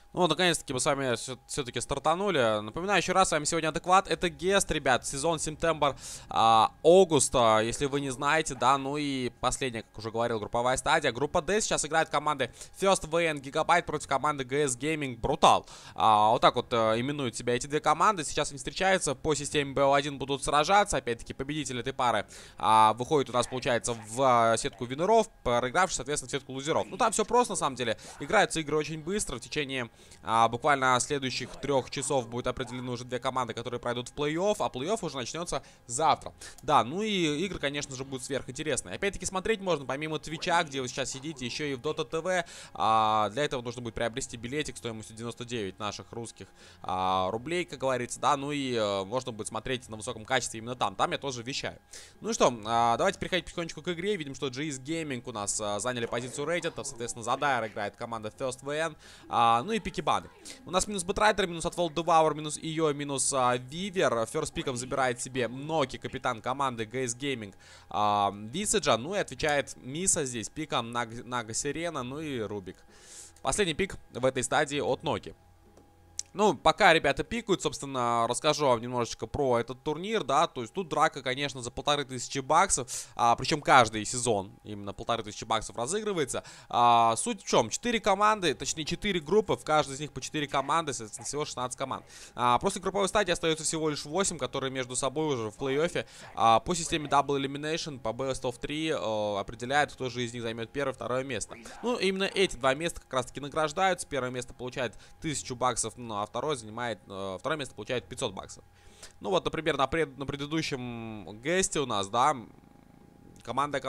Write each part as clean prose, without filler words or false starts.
Ну, наконец-таки мы с вами все-таки стартанули. Напоминаю еще раз, с вами сегодня Адекват. Это Гест, ребят, сезон Сентябрь, Аугуста, если вы не знаете, да. Ну и последняя, как уже говорил, групповая стадия. Группа D сейчас играет команды First VN Gigabyte против команды GS Gaming Brutal. Вот так вот именуют себя эти две команды. Сейчас они встречаются по системе BO1, будут сражаться. Опять-таки, победитель этой пары выходит у нас, получается, в сетку винеров, проигравший, соответственно, в сетку лузеров. Ну, там все просто, на самом деле. Играются игры очень быстро, в течение буквально следующих 3 часов будет определены уже две команды, которые пройдут в плей-офф, а плей-офф уже начнется завтра. Да, ну и игры, конечно же, будут сверхинтересные. Опять-таки смотреть можно помимо Твича, где вы сейчас сидите, еще и в Dota TV. Для этого нужно будет приобрести билетик стоимостью 99 наших русских рублей, как говорится, да. Ну и можно будет смотреть на высоком качестве именно там. Там я тоже вещаю. Ну и что, давайте переходить потихонечку к игре. Видим, что GS Gaming у нас заняли позицию рейтинга. Соответственно, за Dire играет команда First VN. Ну и пики баны. У нас минус Бэтрайтер, минус Отвол Деваур, минус Ио, минус Вивер. Ферст пиком забирает себе Ноки, капитан команды GS Gaming Висаджа. Ну и отвечает Миса здесь пиком Нага Сирена, ну и Рубик. Последний пик в этой стадии от Ноки. Ну, пока ребята пикают, собственно, расскажу вам немножечко про этот турнир, да, то есть тут драка, конечно, за 1500 баксов, причем каждый сезон именно 1500 баксов разыгрывается. Суть в чем? 4 команды, точнее 4 группы, в каждой из них по 4 команды, соответственно, всего 16 команд. После групповой стадии остается всего лишь 8, которые между собой уже в плей-оффе по системе Double Elimination, по Best of 3 определяют, кто же из них займет первое, второе место. Ну, именно эти два места как раз-таки награждаются. Первое место получает 1000 баксов, а второе место получает 500 баксов. Ну вот, например, на предыдущем гесте у нас, да, команда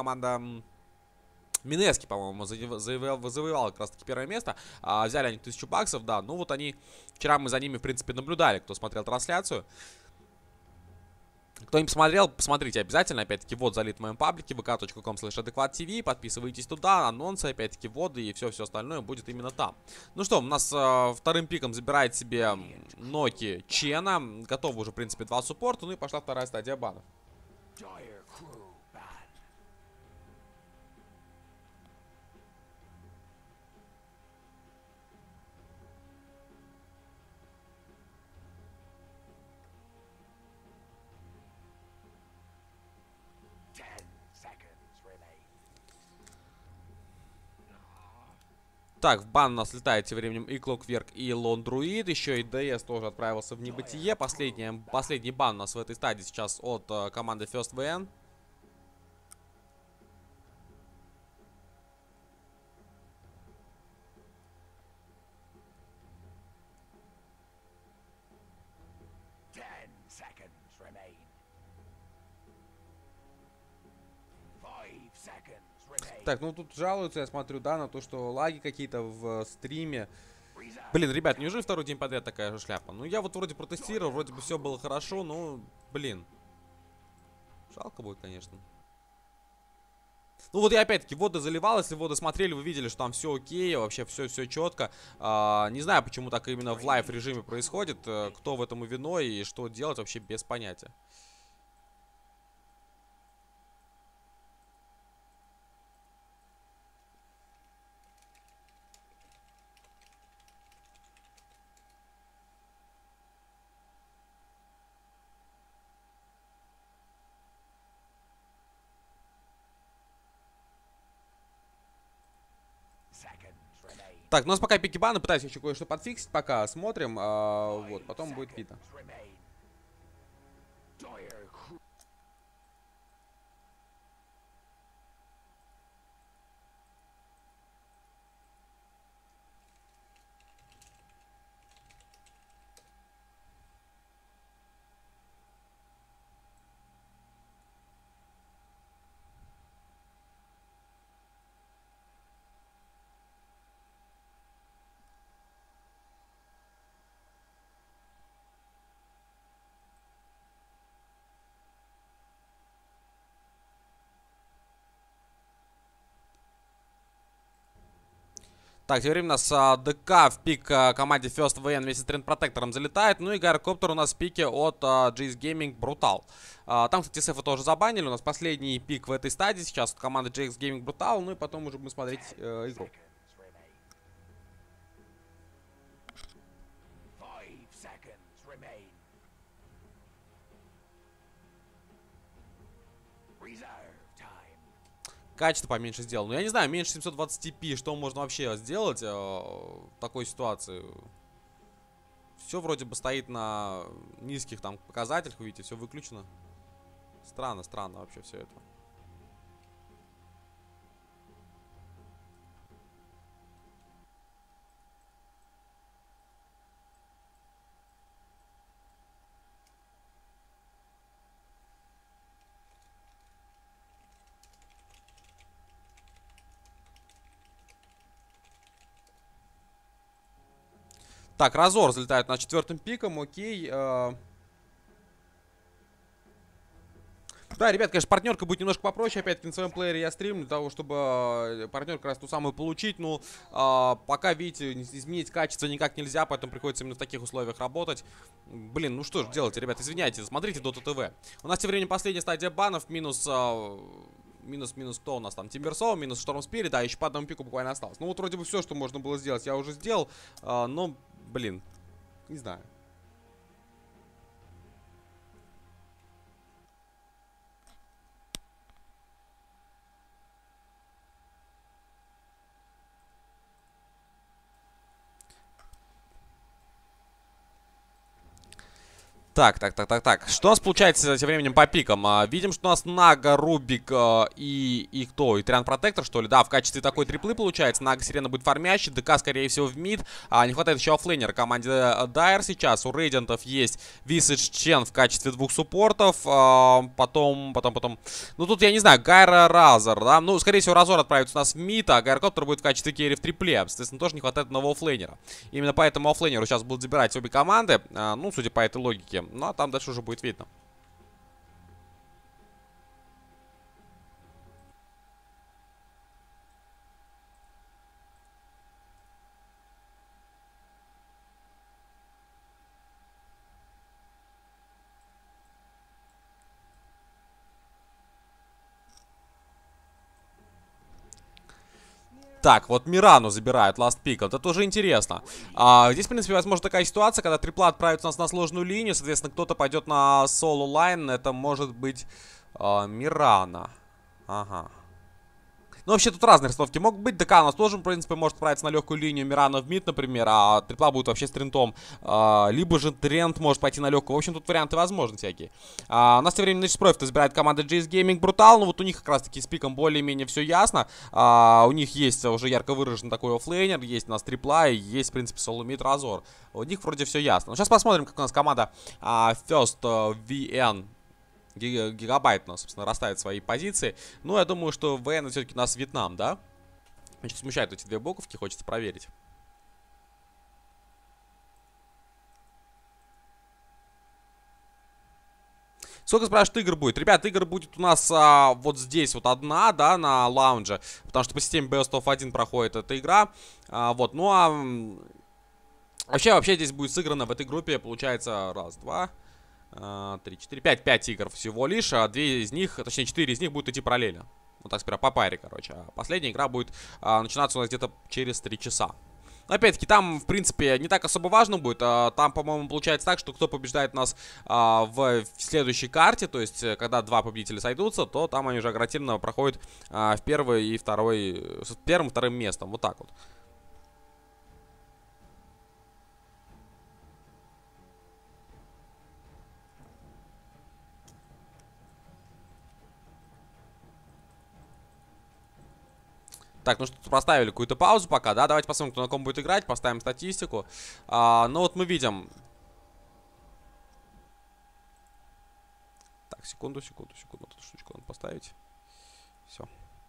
Минески, по-моему, завоевала как раз таки первое место. Взяли они 1000 баксов, да. Ну вот они, вчера мы за ними, в принципе, наблюдали, кто смотрел трансляцию. Кто не посмотрел, посмотрите обязательно. Опять-таки, вот залит в моем паблике vk.com/adekvattv. Подписывайтесь туда, анонсы, опять-таки, вводы и все остальное будет именно там. Ну что, у нас вторым пиком забирает себе Ноки Чена. Готовы уже, в принципе, 2 суппорта. Ну и пошла вторая стадия банов. Так, в бан у нас летает тем временем и Клокверк, и Лон Друид. Еще и ДС тоже отправился в небытие. Последний бан у нас в этой стадии сейчас от команды First VN. Так, ну тут жалуются, я смотрю, да, на то, что лаги какие-то в стриме. Блин, ребят, неужели второй день подряд такая же шляпа? Ну, я вот вроде протестировал, вроде бы все было хорошо, но, блин. Жалко будет, конечно. Ну вот я опять-таки, вода заливал, если воду смотрели, вы видели, что там все окей, вообще все четко. Не знаю, почему так именно в лайв режиме происходит, кто в этом виной и что делать, вообще без понятия. Так, у нас пока пики баны, пытаюсь еще кое-что подфиксить, пока смотрим, вот, потом будет видно. Так, тем временем у нас ДК в пик команде First VN вместе с Тренд Протектором залетает. Ну и Гайрокоптер у нас в пике от GS Gaming Brutal. Там, кстати, Сефа тоже забанили. У нас последний пик в этой стадии сейчас от команды GS Gaming Brutal. Ну и потом уже будем смотреть игру. Качество поменьше сделал. Но я не знаю, меньше 720p, что можно вообще сделать в такой ситуации. Все вроде бы стоит на низких там показателях, видите, все выключено. Странно вообще все это. Так, Разор залетает на 4-м пиком, окей. Да, ребят, конечно, партнерка будет немножко попроще. Опять-таки на своем плеере я стримлю для того, чтобы партнерку как раз ту самую получить. Ну, пока, видите, изменить качество никак нельзя, поэтому приходится именно в таких условиях работать. Блин, ну что ж делать, ребят, извиняйте, смотрите Dota TV. У нас тем временем последняя стадия банов, минус кто у нас там? Тимберсоу, минус Шторм Спирит, да, еще по одному пику буквально осталось. Ну вот вроде бы все, что можно было сделать, я уже сделал, но, блин, не знаю. Так. Что у нас получается тем временем по пикам? Видим, что у нас Нага, Рубик и кто? И Триан Протектор, что ли? Да, в качестве такой триплы получается. Нага, Сирена будет фармящий, ДК, скорее всего, в мид. Не хватает еще оффлейнера команде Дайр сейчас. У Рейдиантов есть Visage Чен в качестве двух суппортов. Потом... Ну, тут, я не знаю, Гайра, Разор, да? Ну, скорее всего, Разор отправится у нас в мид, а Гайрокоптер будет в качестве керри в трипле. Соответственно, тоже не хватает одного оффлейнера. Именно поэтому оффлейнеру сейчас будут забирать обе команды. Ну, судя по этой логике. Ну, а там дальше уже будет видно. Так, вот Мирану забирают ласт пик. Это тоже интересно. Здесь, в принципе, возможно такая ситуация, когда трипла отправится у нас на сложную линию. Соответственно, кто-то пойдет на соло лайн. Это может быть Мирана. Ага. Ну, вообще, тут разные расстановки могут быть. ДК у нас тоже, в принципе, может отправиться на легкую линию. Мирана в мид, например, а трипла будет вообще с трентом. Либо же Трент может пойти на легкую. В общем, тут варианты возможны всякие. У нас тем временем Nexus Profit избирает команда GS Gaming Brutal. Ну, вот у них как раз-таки с пиком более-менее все ясно. У них есть уже ярко выраженный такой оффлейнер. Есть у нас трипла и есть, в принципе, соло мид Разор. У них вроде все ясно. Ну, сейчас посмотрим, как у нас команда First VN Гигабайт у нас, собственно, расставит свои позиции. Ну, я думаю, что ВН все-таки у нас Вьетнам, да? Значит, смущают эти две буковки, хочется проверить. Сколько, спрашивают, игр будет? Ребят, игр будет у нас вот здесь вот одна, да, на лаунже. Потому что по системе Best of 1 проходит эта игра. Вот, ну а... Вообще здесь будет сыграно в этой группе, получается, раз, два... 3, 4, 5 игр всего лишь, а 2 из них, точнее 4 из них будут идти параллельно. Вот так сказать, по паре, короче. А последняя игра будет начинаться у нас где-то через 3 часа. Но опять-таки, там, в принципе, не так особо важно будет. Там, по-моему, получается так, что кто побеждает нас в следующей карте, то есть, когда 2 победителя сойдутся, то там они уже гарантированно проходят в первый и второй, с первым и вторым местом. Вот так вот. Так, ну что, поставили какую-то паузу пока, да? Давайте посмотрим, кто на ком будет играть, поставим статистику. Ну вот мы видим. Так, секунду. Вот эту штучку надо поставить. Все.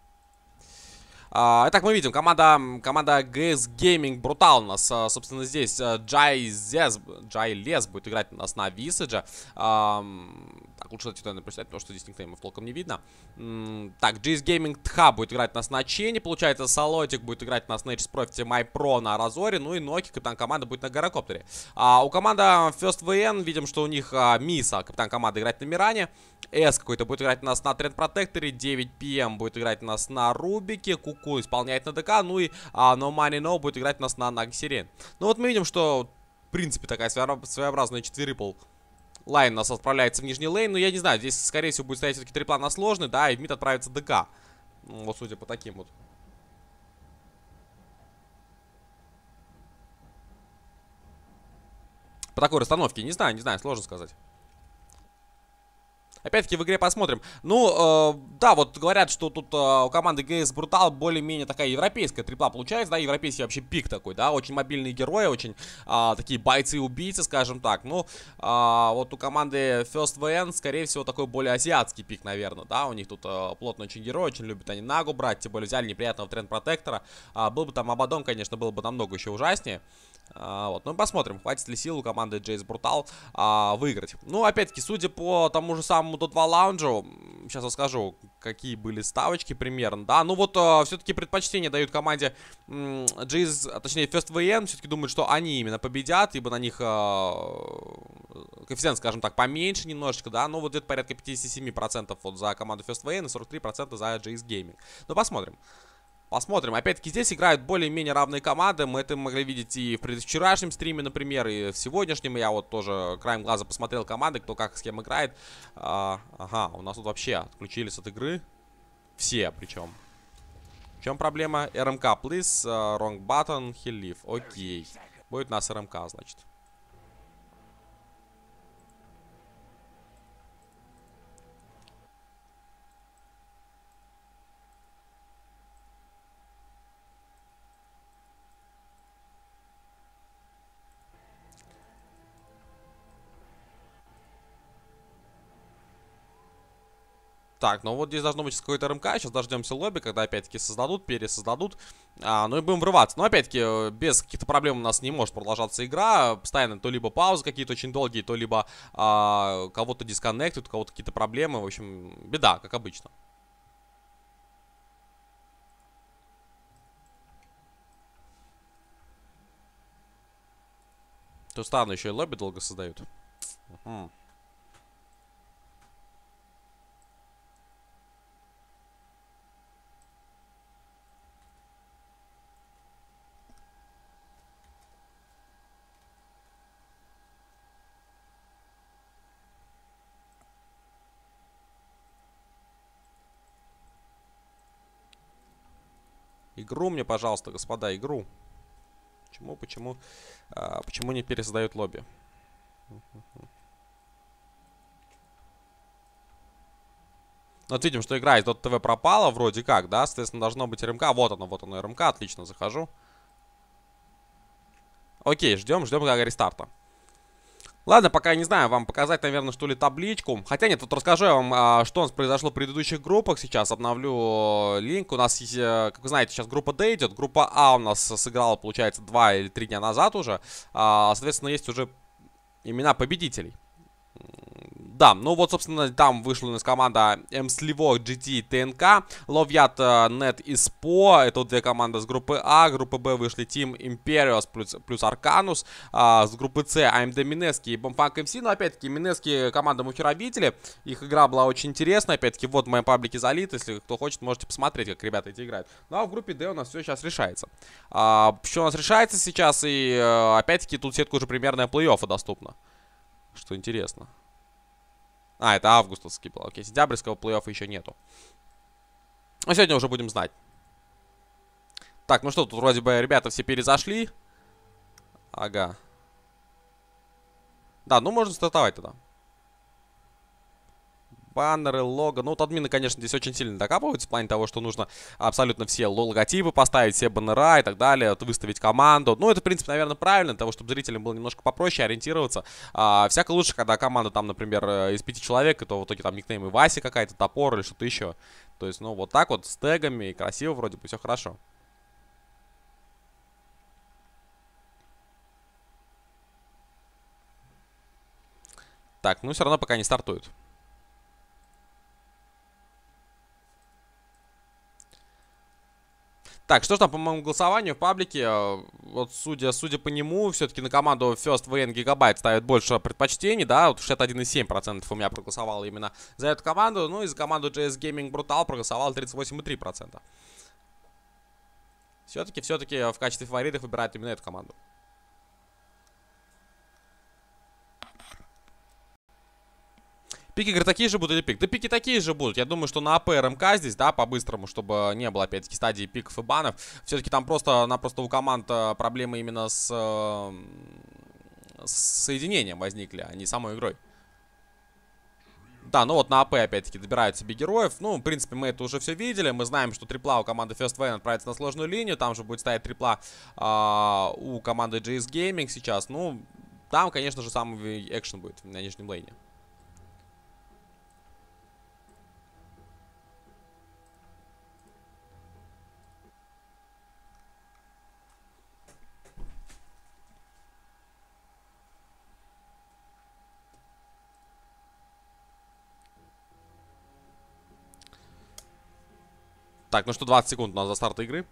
Итак, мы видим, команда GS Gaming Brutal у нас, собственно, здесь Джайлес будет играть у нас на Visage. Так, лучше отсюда прочитать, потому что здесь никнеймов толком не видно. Так, GS Gaming TH будет играть у нас на Чене, получается, Салотик будет играть у нас на Nexus Profit, MyPro на Разоре, ну и Ноки, капитан команды, будет на Гайрокоптере. У команды First VN, видим, что у них Миса, капитан команды, играть на Миране. S какой-то будет играть у нас на Тренд Протекторе, 9 PM будет играть у нас на Рубике, Куку исполняет на ДК, ну и No Money No будет играть у нас на Нагсирен. Ну вот мы видим, что принципе, такая своеобразная четверипл. Лайн нас отправляется в нижний лейн. Но я не знаю, здесь, скорее всего, будет стоять все-таки трипла на сложный, да, и в мид отправится ДК. Вот, судя по таким вот. По такой расстановке. Не знаю, сложно сказать. Опять-таки в игре посмотрим. Ну, да, вот говорят, что тут у команды GS Brutal более-менее такая европейская трипла получается, да, европейский вообще пик такой, да, очень мобильные герои, очень такие бойцы-убийцы, скажем так. Ну, вот у команды First VN, скорее всего, такой более азиатский пик, наверное, да, у них тут плотно очень герой, очень любят они Нагу брать, тем более взяли неприятного тренд-протектора. Был бы там Абадон, конечно, было бы намного еще ужаснее. Вот, ну посмотрим, хватит ли сил у команды GS Brutal выиграть. Ну, опять-таки, судя по тому же самому Dota 2 лаунжу, сейчас расскажу, какие были ставочки примерно, да. Ну вот, все-таки предпочтение дают команде GS, точнее, First VN, все-таки думают, что они именно победят, ибо на них коэффициент, скажем так, поменьше немножечко, да. Ну, вот где-то порядка 57% вот за команду First VN и 43% за GS Gaming. Ну, посмотрим. Посмотрим. Опять-таки здесь играют более-менее равные команды. Мы это могли видеть и в предвчерашнем стриме, например, и в сегодняшнем. Я вот тоже краем глаза посмотрел команды, кто как с кем играет. Ага, у нас тут вообще отключились от игры. Все причем. В чем проблема? РМК, please. Wrong button, he'll leave. Окей. Будет у нас РМК, значит. Так, ну вот здесь должно быть какой-то РМК. Сейчас дождемся лобби, когда опять-таки создадут, пересоздадут. Ну и будем врываться. Но опять-таки, без каких-то проблем у нас не может продолжаться игра. Постоянно то либо паузы какие-то очень долгие, то либо кого-то дисконнектят, у кого-то какие-то проблемы. В общем, беда, как обычно. Тут странно, еще и лобби долго создают. Угу. Игру мне, пожалуйста, господа, игру. Почему не пересоздают лобби? Вот видим, что игра из Dota TV пропала, вроде как, да? Соответственно, должно быть РМК. Вот оно РМК, отлично, захожу. Окей, ждем как рестарта. Ладно, пока не знаю, вам показать, наверное, что ли табличку. Хотя нет, вот расскажу я вам, что у нас произошло в предыдущих группах. Сейчас обновлю линк. У нас, как вы знаете, сейчас группа D идет. Группа А у нас сыграла, получается, 2 или 3 дня назад уже. Соответственно, есть уже имена победителей. Да, ну вот, собственно, там вышла у нас команда Сливок, GT, ТНК, Ловят, Нет и СПО. Это вот две команды с группы А. Группы Б вышли Team Imperios плюс Арканус. С группы С AMD Минески и Бомфанк МС. Но опять-таки Минески команда мы вчера видели. Их игра была очень интересная. Опять-таки вот в моем паблике залит. Если кто хочет, можете посмотреть, как ребята эти играют. Ну а в группе Д у нас все сейчас решается. Что у нас решается сейчас? И опять-таки тут сетка уже примерная плей-оффа доступна. Что интересно. Это августовский был. Окей, сентябрьского плей-оффа еще нету. Но сегодня уже будем знать. Так, ну что, тут вроде бы ребята все перезашли. Ага. Да, ну можно стартовать тогда. Баннеры, лого. Ну, вот админы, конечно, здесь очень сильно докапываются в плане того, что нужно абсолютно все логотипы поставить, все баннера и так далее, вот, выставить команду. Ну, это, в принципе, наверное, правильно, для того, чтобы зрителям было немножко попроще ориентироваться. Всяко лучше, когда команда там, например, из 5 человек, и то в итоге там никнеймы Вася какая-то, Топор или что-то еще. То есть, ну, вот так вот, с тегами, и красиво вроде бы, все хорошо. Так, ну, все равно пока не стартуют. Так, что ж там по моему голосованию в паблике? Вот судя по нему, все-таки на команду First VN Gigabyte ставят больше предпочтений, да? Вот 61,7% у меня проголосовало именно за эту команду. Ну и за команду GS Gaming Brutal проголосовало 38,3%. Все-таки в качестве фаворитов выбирают именно эту команду. Пики, говорит, такие же будут или пик? Да пики такие же будут. Я думаю, что на АП РМК здесь, да, по-быстрому, чтобы не было, опять-таки, стадии пиков и банов. Все-таки там просто-напросто у команд проблемы именно с соединением возникли, а не самой игрой. Да, ну вот на АП опять-таки добирают себе героев. Ну, в принципе, мы это уже все видели. Мы знаем, что трипла у команды First Wave отправится на сложную линию. Там же будет стоять трипла у команды GS Gaming сейчас. Ну, там, конечно же, самый экшен будет на нижнем лейне. Так, ну что, 20 секунд у нас до старта игры.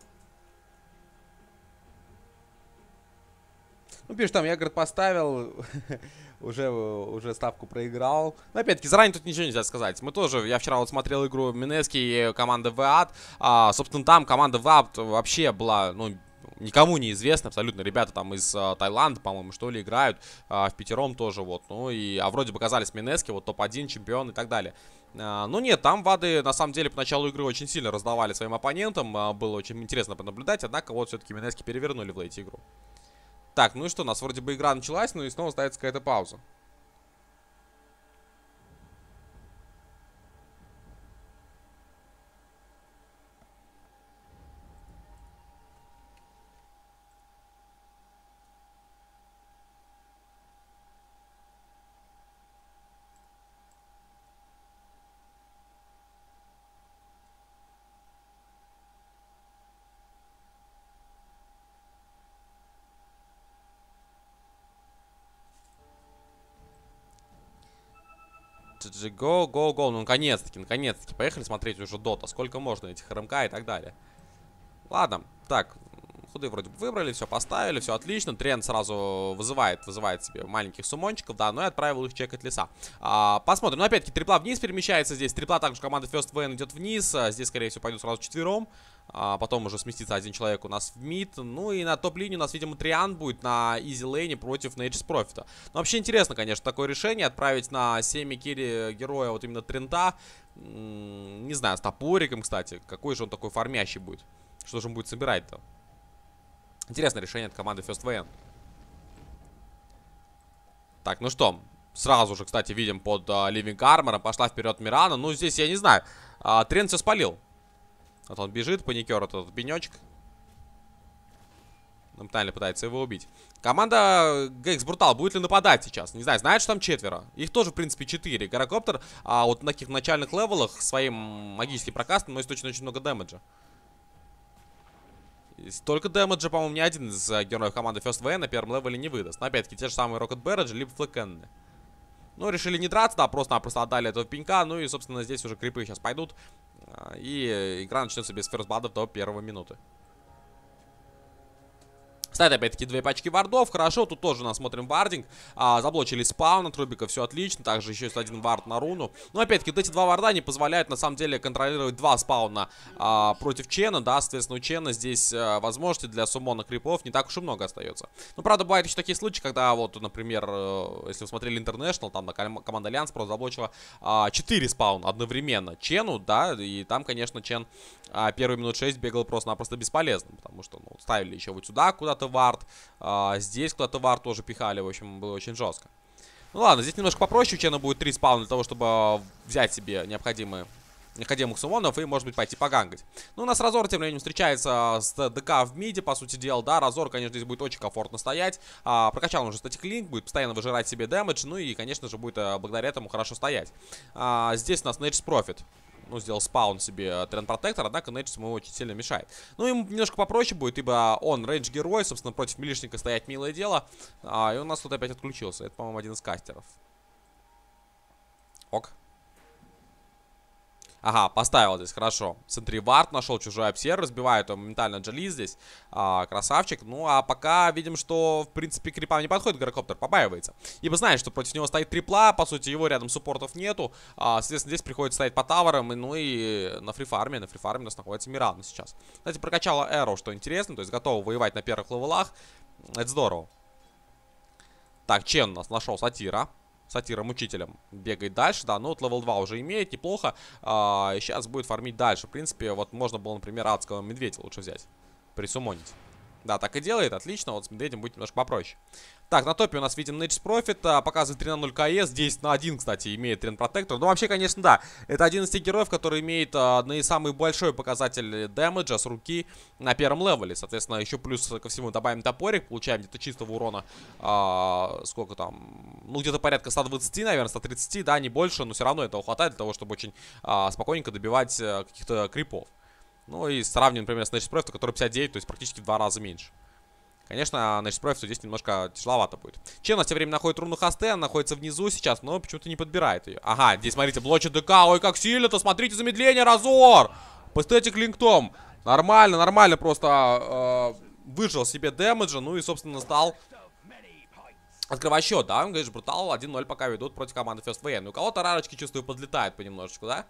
Ну, пишешь, там, я, говорит, поставил, уже ставку проиграл. Но, опять-таки, заранее тут ничего нельзя сказать. Мы тоже, я вчера вот смотрел игру Минески и команды ВАД. Собственно, там команда ВАД вообще была, ну, никому не известна абсолютно. Ребята там из Таиланда, по-моему, что ли, играют. В пятером тоже, вот. Ну, и, вроде бы оказались Минески, вот топ-1, чемпион и так далее. Ну нет, там ВАДы на самом деле по началу игры очень сильно раздавали своим оппонентам. Было очень интересно понаблюдать, однако вот все-таки Минески перевернули в лейте игру. Так, ну и что, у нас вроде бы игра началась, но и снова ставится какая-то пауза. Go, go, go. Ну, наконец-таки, наконец-таки. Поехали смотреть уже Дота. Сколько можно этих РМК и так далее. Ладно, так. Худы вроде бы выбрали, все поставили, все отлично. Тренд сразу вызывает себе маленьких сумончиков, да, но и отправил их чекать леса. Посмотрим. Но опять-таки трипла вниз перемещается здесь. Трипла также команда First Wave идет вниз. Здесь, скорее всего, пойдут сразу четвером. Потом уже сместится один человек у нас в мид. Ну и на топ-линии у нас, видимо, Триан будет на изи лейне против Nature's Profit. Ну, вообще интересно, конечно, такое решение. Отправить на 7 килли героя вот именно Трента. Не знаю, с топориком, кстати. Какой же он такой фармящий будет? Что же он будет собирать-то? Интересное решение от команды First Wave. Так, ну что, сразу же, кстати, видим под Living Armor пошла вперед Мирана. Ну, здесь, я не знаю, Трент все спалил. Вот он бежит, паникер, этот пенечек. Моментально пытается его убить. Команда GX Brutal будет ли нападать сейчас? Не знаю, знает, что там четверо. Их тоже, в принципе, 4. Гирокоптер, вот на таких начальных левелах своим магическим прокастом носит очень-очень много дэмэджа. Столько дэмэджа, по-моему, ни один из героев команды First Wave на первом левеле не выдаст. Но, опять-таки, те же самые Rocket Barrage, либо Флекенны. Ну, решили не драться, да, просто-напросто отдали этого пенька. Ну и, собственно, здесь уже крипы сейчас пойдут. И игра начнется без ферстбладов до первой минуты. Ставят опять-таки 2 пачки вардов. Хорошо, тут тоже у нас смотрим вардинг. Заблочили спаун от Рубика, все отлично. Также еще есть один вард на руну. Но опять-таки вот эти 2 варда не позволяют на самом деле контролировать 2 спауна против Чена. Да, соответственно, у Чена здесь возможности для суммона крипов не так уж и много остается. Ну, правда, бывают еще такие случаи, когда вот, например, если вы смотрели International, там команда Альянс просто заблочила 4 спауна одновременно Чену, да, и там, конечно, Чен первые минут 6 бегал просто-напросто бесполезно, потому что, ну, ставили еще вот сюда куда-то вард, здесь куда-то вард тоже пихали, в общем, было очень жестко. Ну ладно, здесь немножко попроще, у Чена будет 3 спауна для того, чтобы взять себе необходимых суммонов и, может быть, пойти погангать. Ну, у нас Разор тем временем встречается с ДК в миде, по сути дела, да, Разор, конечно, здесь будет очень комфортно стоять. Прокачал он уже статик линк, будет постоянно выжирать себе дэмэдж, ну и, конечно же, будет благодаря этому хорошо стоять. Здесь у нас Nature's Profit. Ну, сделал спаун себе Тренд Протектор, однако Nature's ему очень сильно мешает. Ну, ему немножко попроще будет, ибо он рейндж-герой, собственно, против милишника стоять милое дело. И у нас тут опять отключился. Это, по-моему, один из кастеров. Ок. Ага, поставил здесь, хорошо. В центре вард, нашел чужой обсерв, разбивает его моментально Джоли здесь. Красавчик. Ну, а пока видим, что, в принципе, крипам не подходит Гирокоптер, побаивается. Ибо знает, что против него стоит трипла, по сути, его рядом суппортов нету. Соответственно, здесь приходится стоять по таверам, ну и на фрифарме у нас находится Мирана сейчас. Кстати, прокачала Arrow, что интересно, то есть готова воевать на первых левелах. Это здорово. Так, Чен у нас нашел Сатира. сатиром-учителем. Бегает дальше, да. Ну, вот левел 2 уже имеет, неплохо. И сейчас будет фармить дальше. В принципе, вот можно было, например, адского медведя лучше взять. Присумонить. Да, так и делает, отлично. Вот с медведем будет немножко попроще. Так, на топе у нас видим Nature's Prophet, показывает 3 на 0 КС, 10 на 1, кстати, имеет Тренд Протектор. Ну, вообще, конечно, да, это один из тех героев, который имеет самый большой показатель дэмэджа с руки на первом левеле. Соответственно, еще плюс ко всему добавим топорик, получаем где-то чистого урона, сколько там, ну, где-то порядка 120, наверное, 130, да, не больше, но все равно этого хватает для того, чтобы очень спокойненько добивать каких-то крипов. Ну, и сравним, например, с Nature's Prophet, который 59, то есть практически в 2 раза меньше. Конечно, Nature's Prophet здесь немножко тяжеловато будет. Чен у нас тем временем находит руну хосте, она находится внизу сейчас, но почему-то не подбирает ее. Ага, здесь, смотрите, блочит ДК, ой, как сильно-то, смотрите, замедление, разор! Пестетик линктом. Нормально, нормально, просто выжил себе дэмэджа, ну и, собственно, стал открывать счет, да, говоришь, Брутал 1-0 пока ведут против команды First VN. Ну, у кого-то рарочки, чувствую, подлетает понемножечку, да?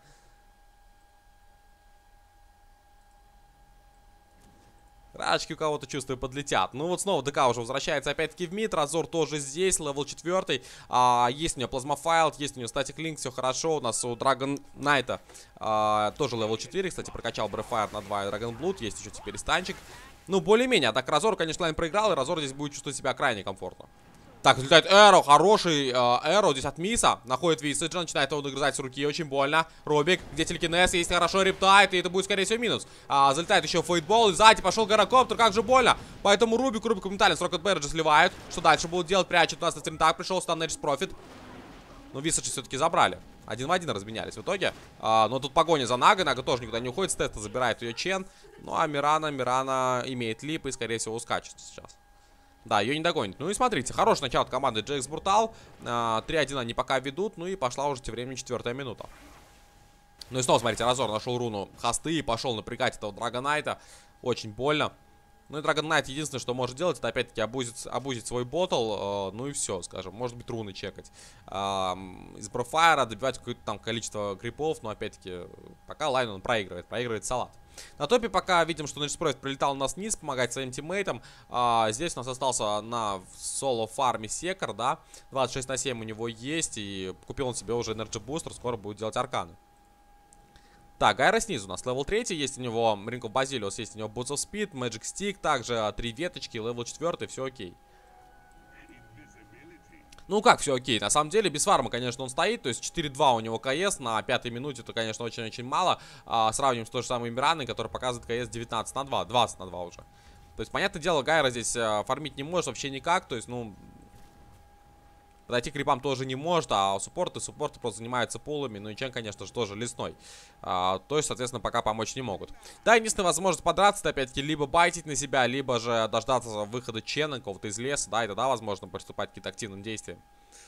Рачки у кого-то, чувствую, подлетят. Ну вот снова ДК уже возвращается опять-таки в мид. Разор тоже здесь, левел 4. Есть у нее плазмофайл, есть у нее статик линк, все хорошо. У нас у Драгон Найта тоже левел 4. Кстати, прокачал Брефайр на 2 и Драгон Блуд. Есть еще теперь станчик. Ну, более-менее. А так Разор, конечно, лайн проиграл, и Разор здесь будет чувствовать себя крайне комфортно. Так, взлетает Эро, хороший Эро здесь от Миса. Находит Висаджа, начинает его догрызать с руки, очень больно. Робик, где телекинез, есть хорошо рептайт, и это будет, скорее всего, минус. Залетает еще фейтбол, и сзади пошел Гирокоптер, как же больно. Поэтому Рубик моментально с Рокет Бэрджа сливают. Что дальше будут делать? Прячут у нас на стринтак, пришел стан Nature's Prophet. Но Висаджа все-таки забрали. 1 в 1 разменялись в итоге. Но тут погоня за Нага, Нага тоже никуда не уходит, с теста забирает ее Чен. Ну а Мирана имеет лип и, скорее всего, ускачет сейчас. Да, ее не догонит. Ну и смотрите, хороший начало от команды JX Brutal. 3-1 они пока ведут. Ну и пошла уже тем временем 4-я минута. Ну и снова, смотрите, Разор нашел руну хосты и пошел напрягать этого Драгонайта. Очень больно. Ну и Драгонайт единственное, что может делать, это опять-таки абузить свой ботл. Ну и все, скажем. Может быть, руны чекать. Из Брофайра добивать какое-то там количество крипов. Но опять-таки, пока лайн он проигрывает салат. На топе пока видим, что Nature's Prophet прилетал у нас вниз, помогать своим тиммейтам. Здесь у нас остался на соло-фарме Секер, да. 26 на 7 у него есть. И купил он себе уже Energy Booster, скоро будет делать арканы. Так, Гайра снизу у нас левел 3, есть у него Ring of Basilius, есть у него Boots of Speed, Magic Stick, также 3 веточки, левел 4, все окей. Ну как все окей, на самом деле без фарма, конечно, он стоит, то есть 4-2 у него КС на 5-й минуте, это, конечно, очень-очень мало. Сравним с той же самой Мираной, которая показывает КС 19 на 2, 20 на 2 уже. То есть, понятное дело, Гайра здесь фармить не может вообще никак, то есть, ну... Подойти к крипам тоже не может, а суппорты просто занимаются пулами. Ну и Чен, конечно же, тоже лесной. То есть, соответственно, пока помочь не могут. Да, единственная возможность подраться, опять-таки, либо байтить на себя, либо же дождаться выхода Чена какого-то из леса, да, и тогда возможно приступать к каким-то активным действиям.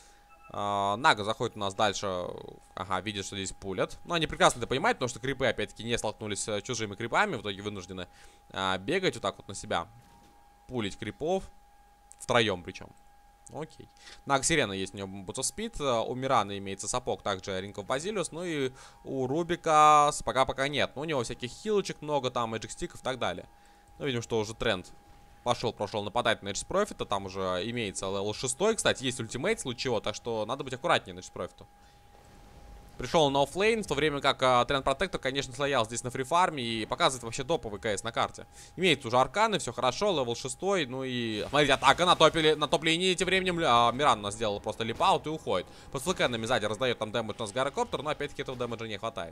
Нага заходит у нас дальше. Ага, видит, что здесь пулят. Ну, они прекрасно это понимают, потому что крипы, опять-таки, не столкнулись с чужими крипами. В итоге вынуждены бегать вот так вот на себя. Пулить крипов. Втроем причем. Окей. На Сирена есть у него Boots of Speed. У Мираны имеется сапог, также Ring of Basilius. Ну и у Рубика пока нет. Но у него всяких хилочек много, там, Magic Stick'ов и так далее. Ну, видим, что уже тренд пошел нападать на Nature's Prophet. Там уже имеется левел 6. Кстати, есть ультимейт в случае чего, так что надо быть аккуратнее Nature's Prophet. Пришел он на оффлейн, в то время как Тренд Протектор, конечно, слоял здесь на фрифарме и показывает вообще топовый КС на карте. Имеет уже арканы, все хорошо, левел 6, ну и... Смотрите, атака на топ-линии, тем временем Миран у нас сделал просто липаут и уходит. Под флэкенами сзади раздает там дэмэдж у нас Гирокоптер, но опять-таки этого дэмэджа не хватает.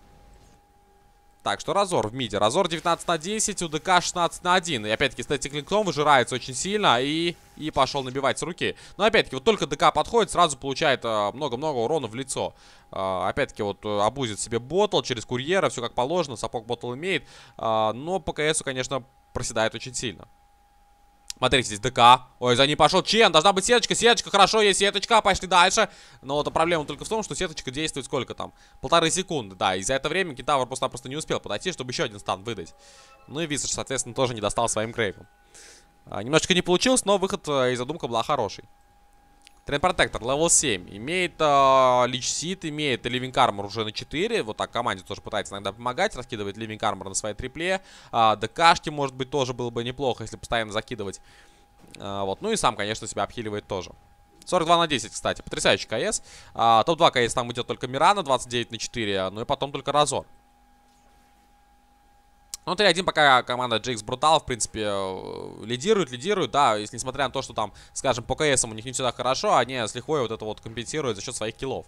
Так, что Разор в миде. Разор 19 на 10, у ДК 16 на 1. И опять-таки статик линктом выжирается очень сильно и пошел набивать с руки. Но опять-таки, вот только ДК подходит, сразу получает много-много урона в лицо. Опять-таки, вот абузит себе ботл через курьера, все как положено, сапог ботл имеет. Но по КСу, конечно, проседает очень сильно. Смотрите, здесь ДК. Ой, за ней пошел Чен. Должна быть сеточка. Сеточка, хорошо, есть сеточка. Пошли дальше. Но вот проблема только в том, что сеточка действует сколько там? 1,5 секунды, да. И за это время Кентавр просто не успел подойти, чтобы еще один стан выдать. Ну и Висаж, соответственно, тоже не достал своим крейпом. Немножечко не получилось, но выход и задумка была хороший. Тренд Протектор, левел 7. Имеет Лич Сит, имеет Living Armor уже на 4. Вот так команде тоже пытается иногда помогать. Раскидывает Living Armor на своей трипле. ДКшки, может быть, тоже было бы неплохо, если постоянно закидывать. Вот. Ну и сам, конечно, себя обхиливает тоже. 42/10, кстати. Потрясающий КС. Топ-2 КС там идет только Мирана, 29/4. Ну и потом только Разор. Ну, 3-1 пока команда JX Brutal, в принципе, лидирует, да, если несмотря на то, что там, скажем, по КСам у них не всегда хорошо, они с лихвой вот это вот компенсируют за счет своих киллов.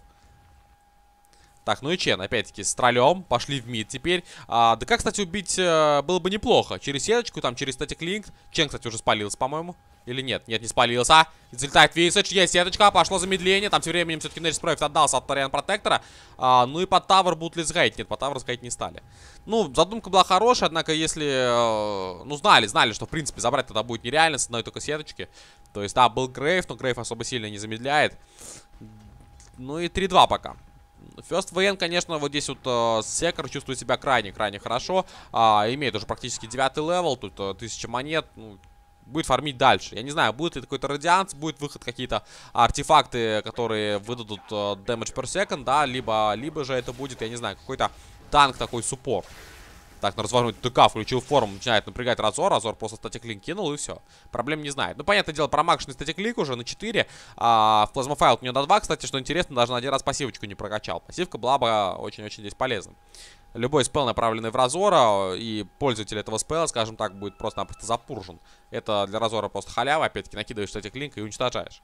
Так, ну и Чен, опять-таки, с троллем, пошли в мид теперь. ДК, кстати, убить было бы неплохо. Через сеточку, там, через Static Link. Чен, кстати, уже спалился, по-моему. Или нет? Нет, не спалился. Залетает Висадж, есть сеточка, пошло замедление. Там тем временем все-таки Нерис Проект отдался от Ториан Протектора. Ну и под тавер будут ли сгайт? Нет, под тавер сгайт не стали. Ну, задумка была хорошая, однако если... ну, знали, что, в принципе, забрать тогда будет нереально с одной только сеточки. То есть, да, был Грейв, но Грейв особо сильно не замедляет. Ну и 3-2 пока. First VN, конечно, вот здесь вот Секер чувствует себя крайне хорошо. Имеет уже практически 9-й левел, тут 1000 монет. Ну, будет фармить дальше. Я не знаю, будет ли какой-то радианс, будет выход какие-то артефакты, которые выдадут damage per second, да, либо же это будет, я не знаю, какой-то танк такой суппорт. Так, на разворот ДК включил форму, начинает напрягать Разор. Разор просто Static Link кинул и все. Проблем не знает. Ну, понятное дело, промакшенный Static Link уже на 4. В плазмофайл у него на 2, кстати, что интересно, даже на один раз пассивочку не прокачал. Пассивка была бы очень-очень здесь полезна. Любой спел, направленный в Разора, и пользователь этого спела, скажем так, будет просто-напросто запуржен. Это для Разора просто халява, опять-таки, накидываешь Static Link и уничтожаешь.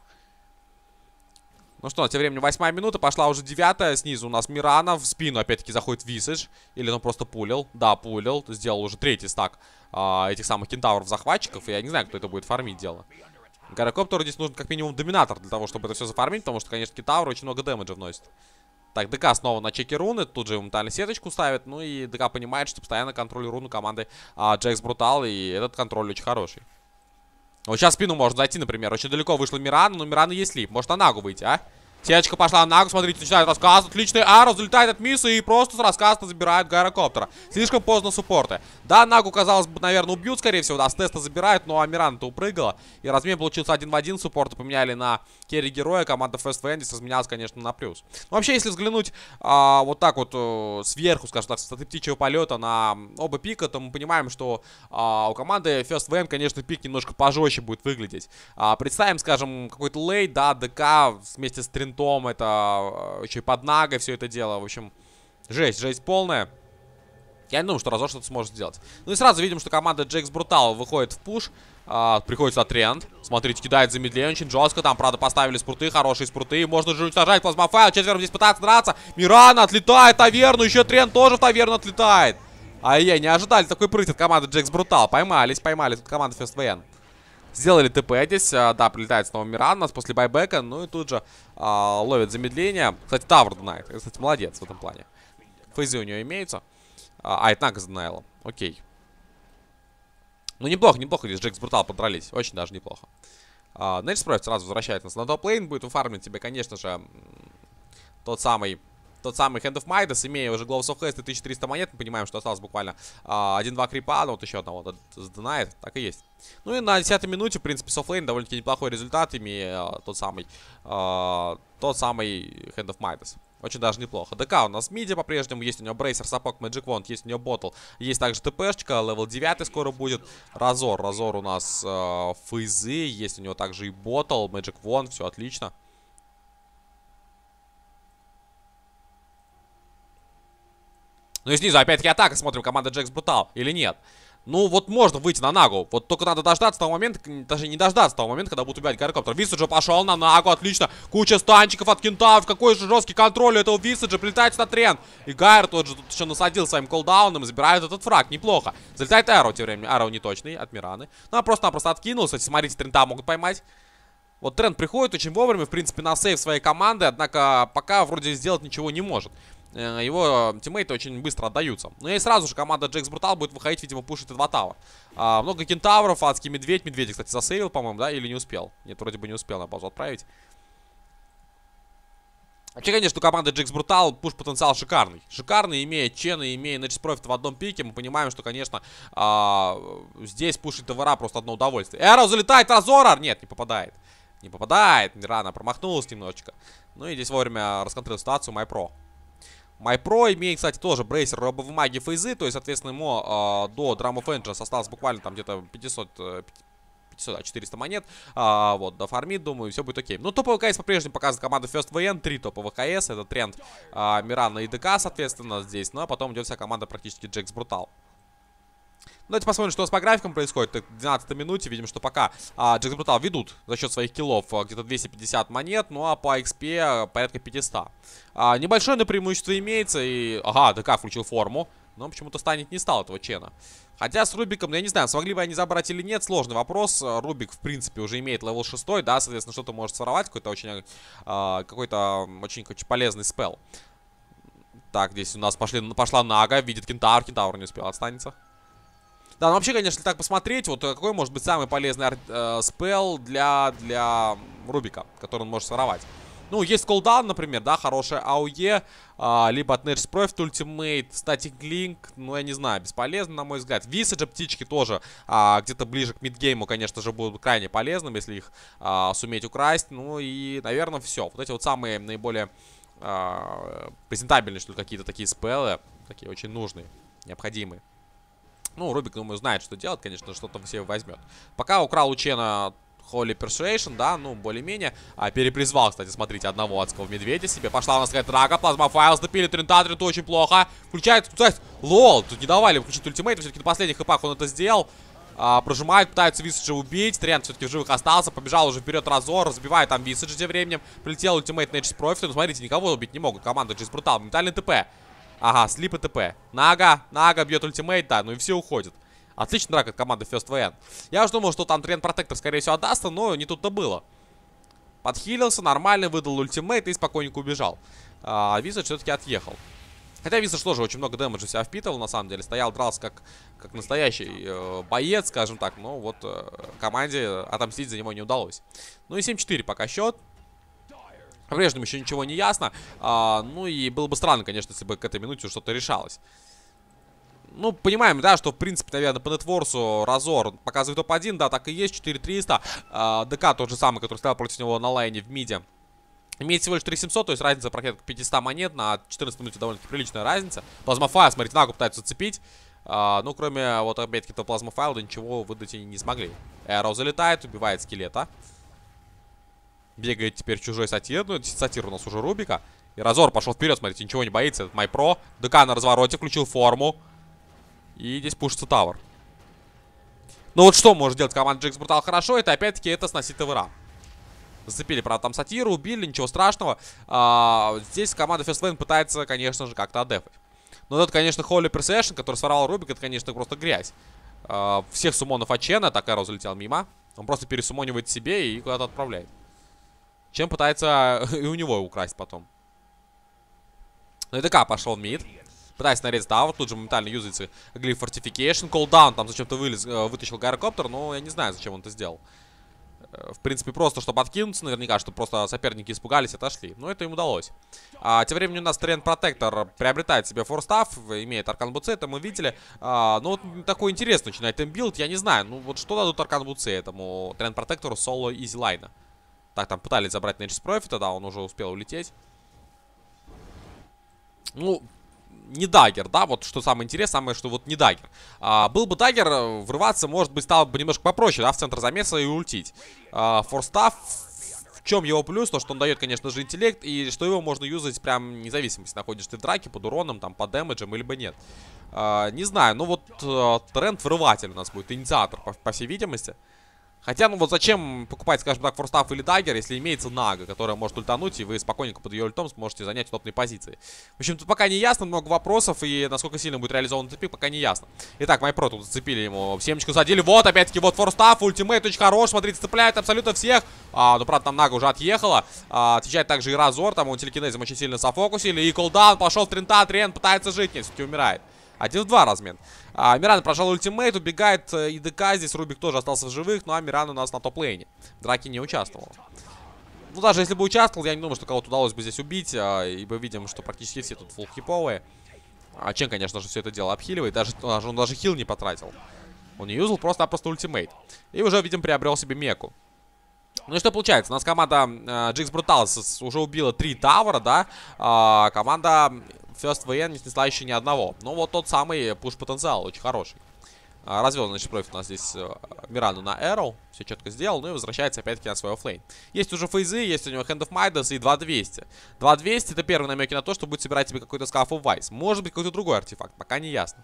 Ну что, тем временем 8-я минута, пошла уже 9-я, снизу у нас Мирана, в спину опять-таки заходит Висадж, или он просто пулил, да, пулил, сделал уже 3-й стак этих самых кентавров-захватчиков, и я не знаю, кто это будет фармить дело. Гирокоптеру здесь нужен как минимум доминатор для того, чтобы это все зафармить, потому что, конечно, кентавры очень много дэмэджа вносит. Так, ДК снова на чеке руны, тут же моментально сеточку ставит, ну и ДК понимает, что постоянно контроль руну команды JX Brutal, и этот контроль очень хороший. Вот сейчас в спину может зайти, например. Очень далеко вышла Мирана, но Мирана есть лип. Может на Нагу выйти, а? Сеточка пошла на Нагу, смотрите, начинает рассказ. Отличный Аро, залетает от мисса и просто с рассказа забирают Гирокоптера. Слишком поздно суппорты. Да, Нагу, казалось бы, наверное, убьют, скорее всего, да, с теста забирают, но Мирана-то упрыгала. И размен получился 1 в 1, суппорты поменяли на керри героя. Команда First VN здесь разменялась, конечно, на плюс. Но вообще, если взглянуть вот так вот сверху, скажем так, с птичьего полета на оба пика, то мы понимаем, что у команды First VN, конечно, пик немножко пожестче будет выглядеть. Представим, скажем, какой-то лейт, да, ДК вместе с Трентом, это еще и под Нагой все это дело. В общем, жесть полная. Я не думаю, что Разор что-то сможет сделать. Ну и сразу видим, что команда JX Brutal выходит в пуш. Приходится Трент. Смотрите, кидает замедление очень жестко. Там, правда, поставили спруты, хорошие спруты. Можно же уничтожать плазмофайл. Четвером здесь пытаться драться. Мирана отлетает в таверну. Еще Трент тоже в таверну отлетает. Ай-яй, не ожидали такой прыть от команды JX Brutal. Поймали тут команда First VN. Сделали ТП здесь, да, прилетает снова Миран у нас после байбека, ну и тут же ловит замедление. Кстати, Тавр дунает, кстати, молодец в этом плане. Фейзы у нее имеются. Это Нага задунаила, окей. Ну неплохо здесь JX Brutal подрались, очень даже неплохо. Нерис Проект сразу возвращает нас на топ-лейн, будет уфармить тебе, конечно же, тот самый Hand of Midas, имея уже Gloves of Haste и 1300 монет, мы понимаем, что осталось буквально 1-2 крипа, но вот еще одного сдонает, так и есть. Ну и на 10-й минуте, в принципе, софтлейн довольно-таки неплохой результат, имея тот самый Hand of Midas. Очень даже неплохо. ДК у нас в миде по-прежнему, есть у него брейсер, сапог, Magic Wand, есть у него ботл, есть также ТПшечка, левел 9 скоро будет. Разор у нас фейзы, есть у него также и ботл, Magic Wand, все отлично. Ну и снизу опять-таки атака, смотрим, команда JX Brutal или нет. Ну вот можно выйти на Нагу, вот только надо дождаться того момента, даже не дождаться того момента, когда будут убивать Гирокоптер. Висаджа пошел на Нагу, отлично, куча станчиков от кентавров, какой же жесткий контроль у этого Висаджа, прилетает на Трент. И Гайр тот же тут еще насадил своим колдауном и забирает этот фраг, неплохо. Залетает Аро тем временем, Аро неточный от Мираны. Ну а просто-напросто откинул, кстати, смотрите, Трента могут поймать. Вот Трент приходит очень вовремя, в принципе, на сейв своей команды, однако пока вроде сделать ничего не может. Его тиммейты очень быстро отдаются. Ну и сразу же команда JX Brutal будет выходить, видимо, пушить и 2 тава. Много кентавров, адский медведь. Медведя, кстати, засейвил, по-моему, да? Или не успел? Нет, вроде бы не успел на паузу отправить. Вообще, конечно, у команды JX Brutal пуш-потенциал шикарный. Шикарный, имея Чена, имея Nexus Profit в одном пике. Мы понимаем, что, конечно, здесь пушить ТВРа просто одно удовольствие. Эро залетает, Разорар! Нет, не попадает. Не попадает, рано промахнулась немножечко. Ну и здесь вовремя расконтролил ситуацию MyPro. MyPro имеет, кстати, тоже брейсер робовымаги фейзы, то есть, соответственно, ему до Drum of Angels осталось буквально там где-то 500 500, 400 монет. Вот, дофармит, думаю, все будет окей. Ну, топовый КС по-прежнему показывает команда First VN. 3 топовых КС. Это тренд Мирана и ДК, соответственно, здесь. Ну, а потом идет вся команда практически Джекс Брутал. Давайте посмотрим, что у нас по графикам происходит. Так, в 12-й минуте видим, что пока Джекс Брутал ведут за счет своих киллов где-то 250 монет. Ну, а по XP порядка 500. Небольшое преимущество имеется. И, ага, ДК включил форму. Но почему-то станет не стал этого чена. Хотя с Рубиком, я не знаю, смогли бы они забрать или нет, сложный вопрос. Рубик, в принципе, уже имеет левел 6, да, соответственно, что-то может своровать. Какой-то очень полезный спел. Так, здесь у нас пошла Нага, видит Кентавр. Кентавр не успел, отстанется. Да, ну вообще, конечно, если так посмотреть, вот какой может быть самый полезный спел для Рубика, который он может своровать. Ну, есть колдаун, например, да, хорошая АОЕ, либо от Nurse Profit Ultimate, Static Link, ну, я не знаю, бесполезно, на мой взгляд. Visage птички тоже где-то ближе к мидгейму, конечно же, будут крайне полезным, если их суметь украсть. Ну, и, наверное, все. Вот эти вот самые наиболее презентабельные, что ли, какие-то такие спеллы, такие очень нужные, необходимые. Ну, Рубик, думаю, знает, что делать, конечно, что-то все возьмет. Пока украл у Чена Holy Persuasion, да, ну, более-менее. Перепризвал, кстати, смотрите, одного адского медведя себе. Пошла у нас какая-то Рага, плазмофайл, сдопили Тринтатрин, очень плохо. Включает, лол, тут не давали включить ультимейт, все-таки на последних хипах он это сделал. Прожимает, пытаются Висаджа убить. Трент все-таки в живых остался, побежал уже вперед Разор, разбивает там Висаджа тем временем. Прилетел ультимейт на Edge Profit, ну, смотрите, никого убить не могут. Команда Джейс Брутал, ментальный ТП. Ага, слип и ТП. Нага бьет ультимейт, да, ну и все уходят. Отличный драк от команды First VN. Я уже думал, что там Тренд Протектор, скорее всего, отдастся, но не тут-то было. Подхилился, нормально, выдал ультимейт и спокойненько убежал. Визардж все-таки отъехал. Хотя Визардж тоже очень много дэмэджа себя впитывал, на самом деле. Стоял, дрался как настоящий боец, скажем так. Но вот команде отомстить за него не удалось. Ну и 7-4 пока счет. По-прежнему еще ничего не ясно. Ну и было бы странно, конечно, если бы к этой минуте что-то решалось. Ну, понимаем, да, что, в принципе, наверное, по нетворсу Разор показывает топ-1, да, так и есть, 4300. ДК тот же самый, который стоял против него на лайне в миде, имеет всего лишь 3700, то есть разница порядка 500 монет на 14 минуте, довольно-таки приличная разница. Плазмофайл, смотрите, Нагу пытаются зацепить. Ну, кроме, вот, опять-таки, этого плазмофайла ничего выдать и не смогли. Эро залетает, убивает скелета. Бегает теперь чужой сатир, ну, сатир у нас уже Рубика. И Разор пошел вперед, смотрите, ничего не боится, этот Майпро. ДК на развороте, включил форму. И здесь пушится Тавр. Ну вот что может делать команда Джекс Брутал хорошо, это опять-таки это сносить ТВРа. Зацепили, правда, там сатиру, убили, ничего страшного. Здесь команда First VN пытается, конечно же, как-то отдефать. Но это, конечно, Holy Perception, который своровал Рубик, это, конечно, просто грязь. Всех сумонов от Чена, так Эро залетел мимо. Он просто пересумонивает себе и куда-то отправляет. Чем пытается и у него украсть потом. Ну и ДК пошел в мид. Пытается нарезать Тавр, тут же моментально юзается Glyph Fortification. Колдаун там зачем-то вытащил гайрокоптер, но я не знаю, зачем он это сделал. В принципе, просто чтобы откинуться, наверняка, чтобы просто соперники испугались, отошли. Но это им удалось. Тем временем у нас Тренд Протектор приобретает себе форстав, имеет Аркан Буце, это мы видели. Ну вот такой интересный начинает имбилд, я не знаю. Ну вот что дадут Аркан Буце этому Тренд Протектору соло изи лайна. Так, там пытались забрать Nage Profit, да, он уже успел улететь. Ну... Не даггер, да, вот что самое интересное, самое, что вот не даггер. Был бы даггер, врываться, может быть, стало бы немножко попроще, да, в центр замеса и ультить. Форстав, в чем его плюс? То, что он дает, конечно же, интеллект, и что его можно юзать прям независимо, если находишься ты в драке, под уроном, там, под дэмэджем, либо нет. Не знаю, ну вот тренд врыватель у нас будет, инициатор, по всей видимости. Хотя, ну вот зачем покупать, скажем так, форстав или даггер, если имеется Нага, которая может ультануть, и вы спокойненько под ее ультом сможете занять топные позиции. В общем, тут пока не ясно, много вопросов, и насколько сильно будет реализован ТП, пока не ясно. Итак, Майпро тут зацепили ему, семечку садили, вот, опять-таки, вот форстав, ультимейт очень хорош, смотрите, цепляет абсолютно всех. Ну, правда, там Нага уже отъехала, отвечает также и Разор, там его телекинезом очень сильно софокусили, и колдаун пошел в Трента, Трент пытается жить, нет, все-таки умирает. 1 в 2 размен. Миран прошел ультимейт, убегает и ДК. Здесь Рубик тоже остался в живых. Ну а Миран у нас на топ-лейне. Драки не участвовал. Ну даже если бы участвовал, я не думаю, что кого-то удалось бы здесь убить. Ибо видим, что практически все тут фулл-хиповые. Чен, конечно же, все это дело обхиливает. Он даже хил не потратил. Он не юзал, просто ультимейт. И уже, видим, приобрел себе меку. Ну и что получается? У нас команда Джекс Брутал уже убила 3 тавра, да? Команда First VN не снесла еще ни одного. Ну вот тот самый пуш-потенциал, очень хороший. Развел, значит, профит у нас здесь Мирану на Arrow. Все четко сделал, ну и возвращается опять-таки на свой оффлейн. Есть уже фейзы, есть у него Hand of Midas и 2200. 2200 это первые намеки на то, что будет собирать себе какой-то Scarf of Vice. Может быть, какой-то другой артефакт, пока не ясно.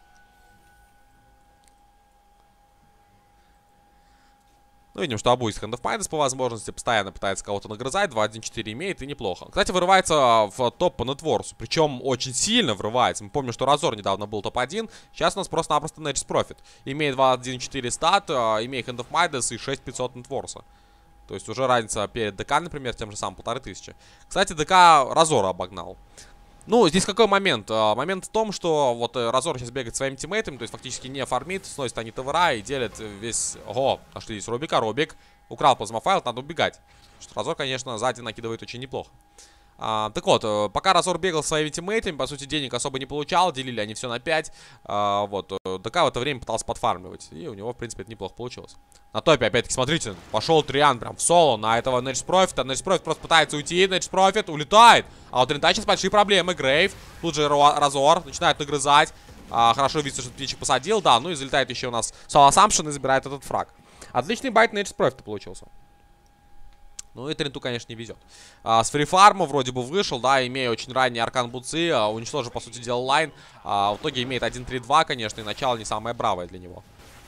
Ну, видим, что Абу из Hand of Midas по возможности постоянно пытается кого-то нагрызать. 2-1-4 имеет, и неплохо. Кстати, вырывается в топ по нетворсу. Причем очень сильно врывается. Мы помним, что Разор недавно был топ-1. Сейчас у нас просто-напросто Next Profit. Имеет 2-1-4 стат, имеет Hand of Midas и 6500 нетворса. То есть уже разница перед ДК, например, тем же самым 1500. Кстати, ДК Разора обогнал. Ну, здесь какой момент? Момент в том, что вот Разор сейчас бегает своими тиммейтами, то есть фактически не фармит, сносит они ТВРа и делит весь... Ого, нашли здесь Робика, Робик украл плазмофайл, надо убегать. Потому что Разор, конечно, сзади накидывает очень неплохо. Так вот, пока Разор бегал своими тиммейтами, по сути, денег особо не получал, делили они все на 5. Вот, ДК в это время пытался подфармливать, и у него, в принципе, это неплохо получилось. На топе, опять-таки, смотрите, пошел Триан прям в соло на этого Next Profit. Next Profit просто пытается уйти, Next Profit улетает. А у Тринта сейчас большие проблемы. Грейв, тут же Разор начинает нагрызать. Хорошо видно, что птичек посадил, да, ну и залетает еще у нас Soul Assumption и забирает этот фраг. Отличный байт Next Profit получился. Ну и Тринту, конечно, не везет. С фрифарма вроде бы вышел, да, имея очень ранние аркан буцы, уничтожил, по сути дела, лайн. В итоге имеет 1-3-2, конечно, и начало не самое бравое для него.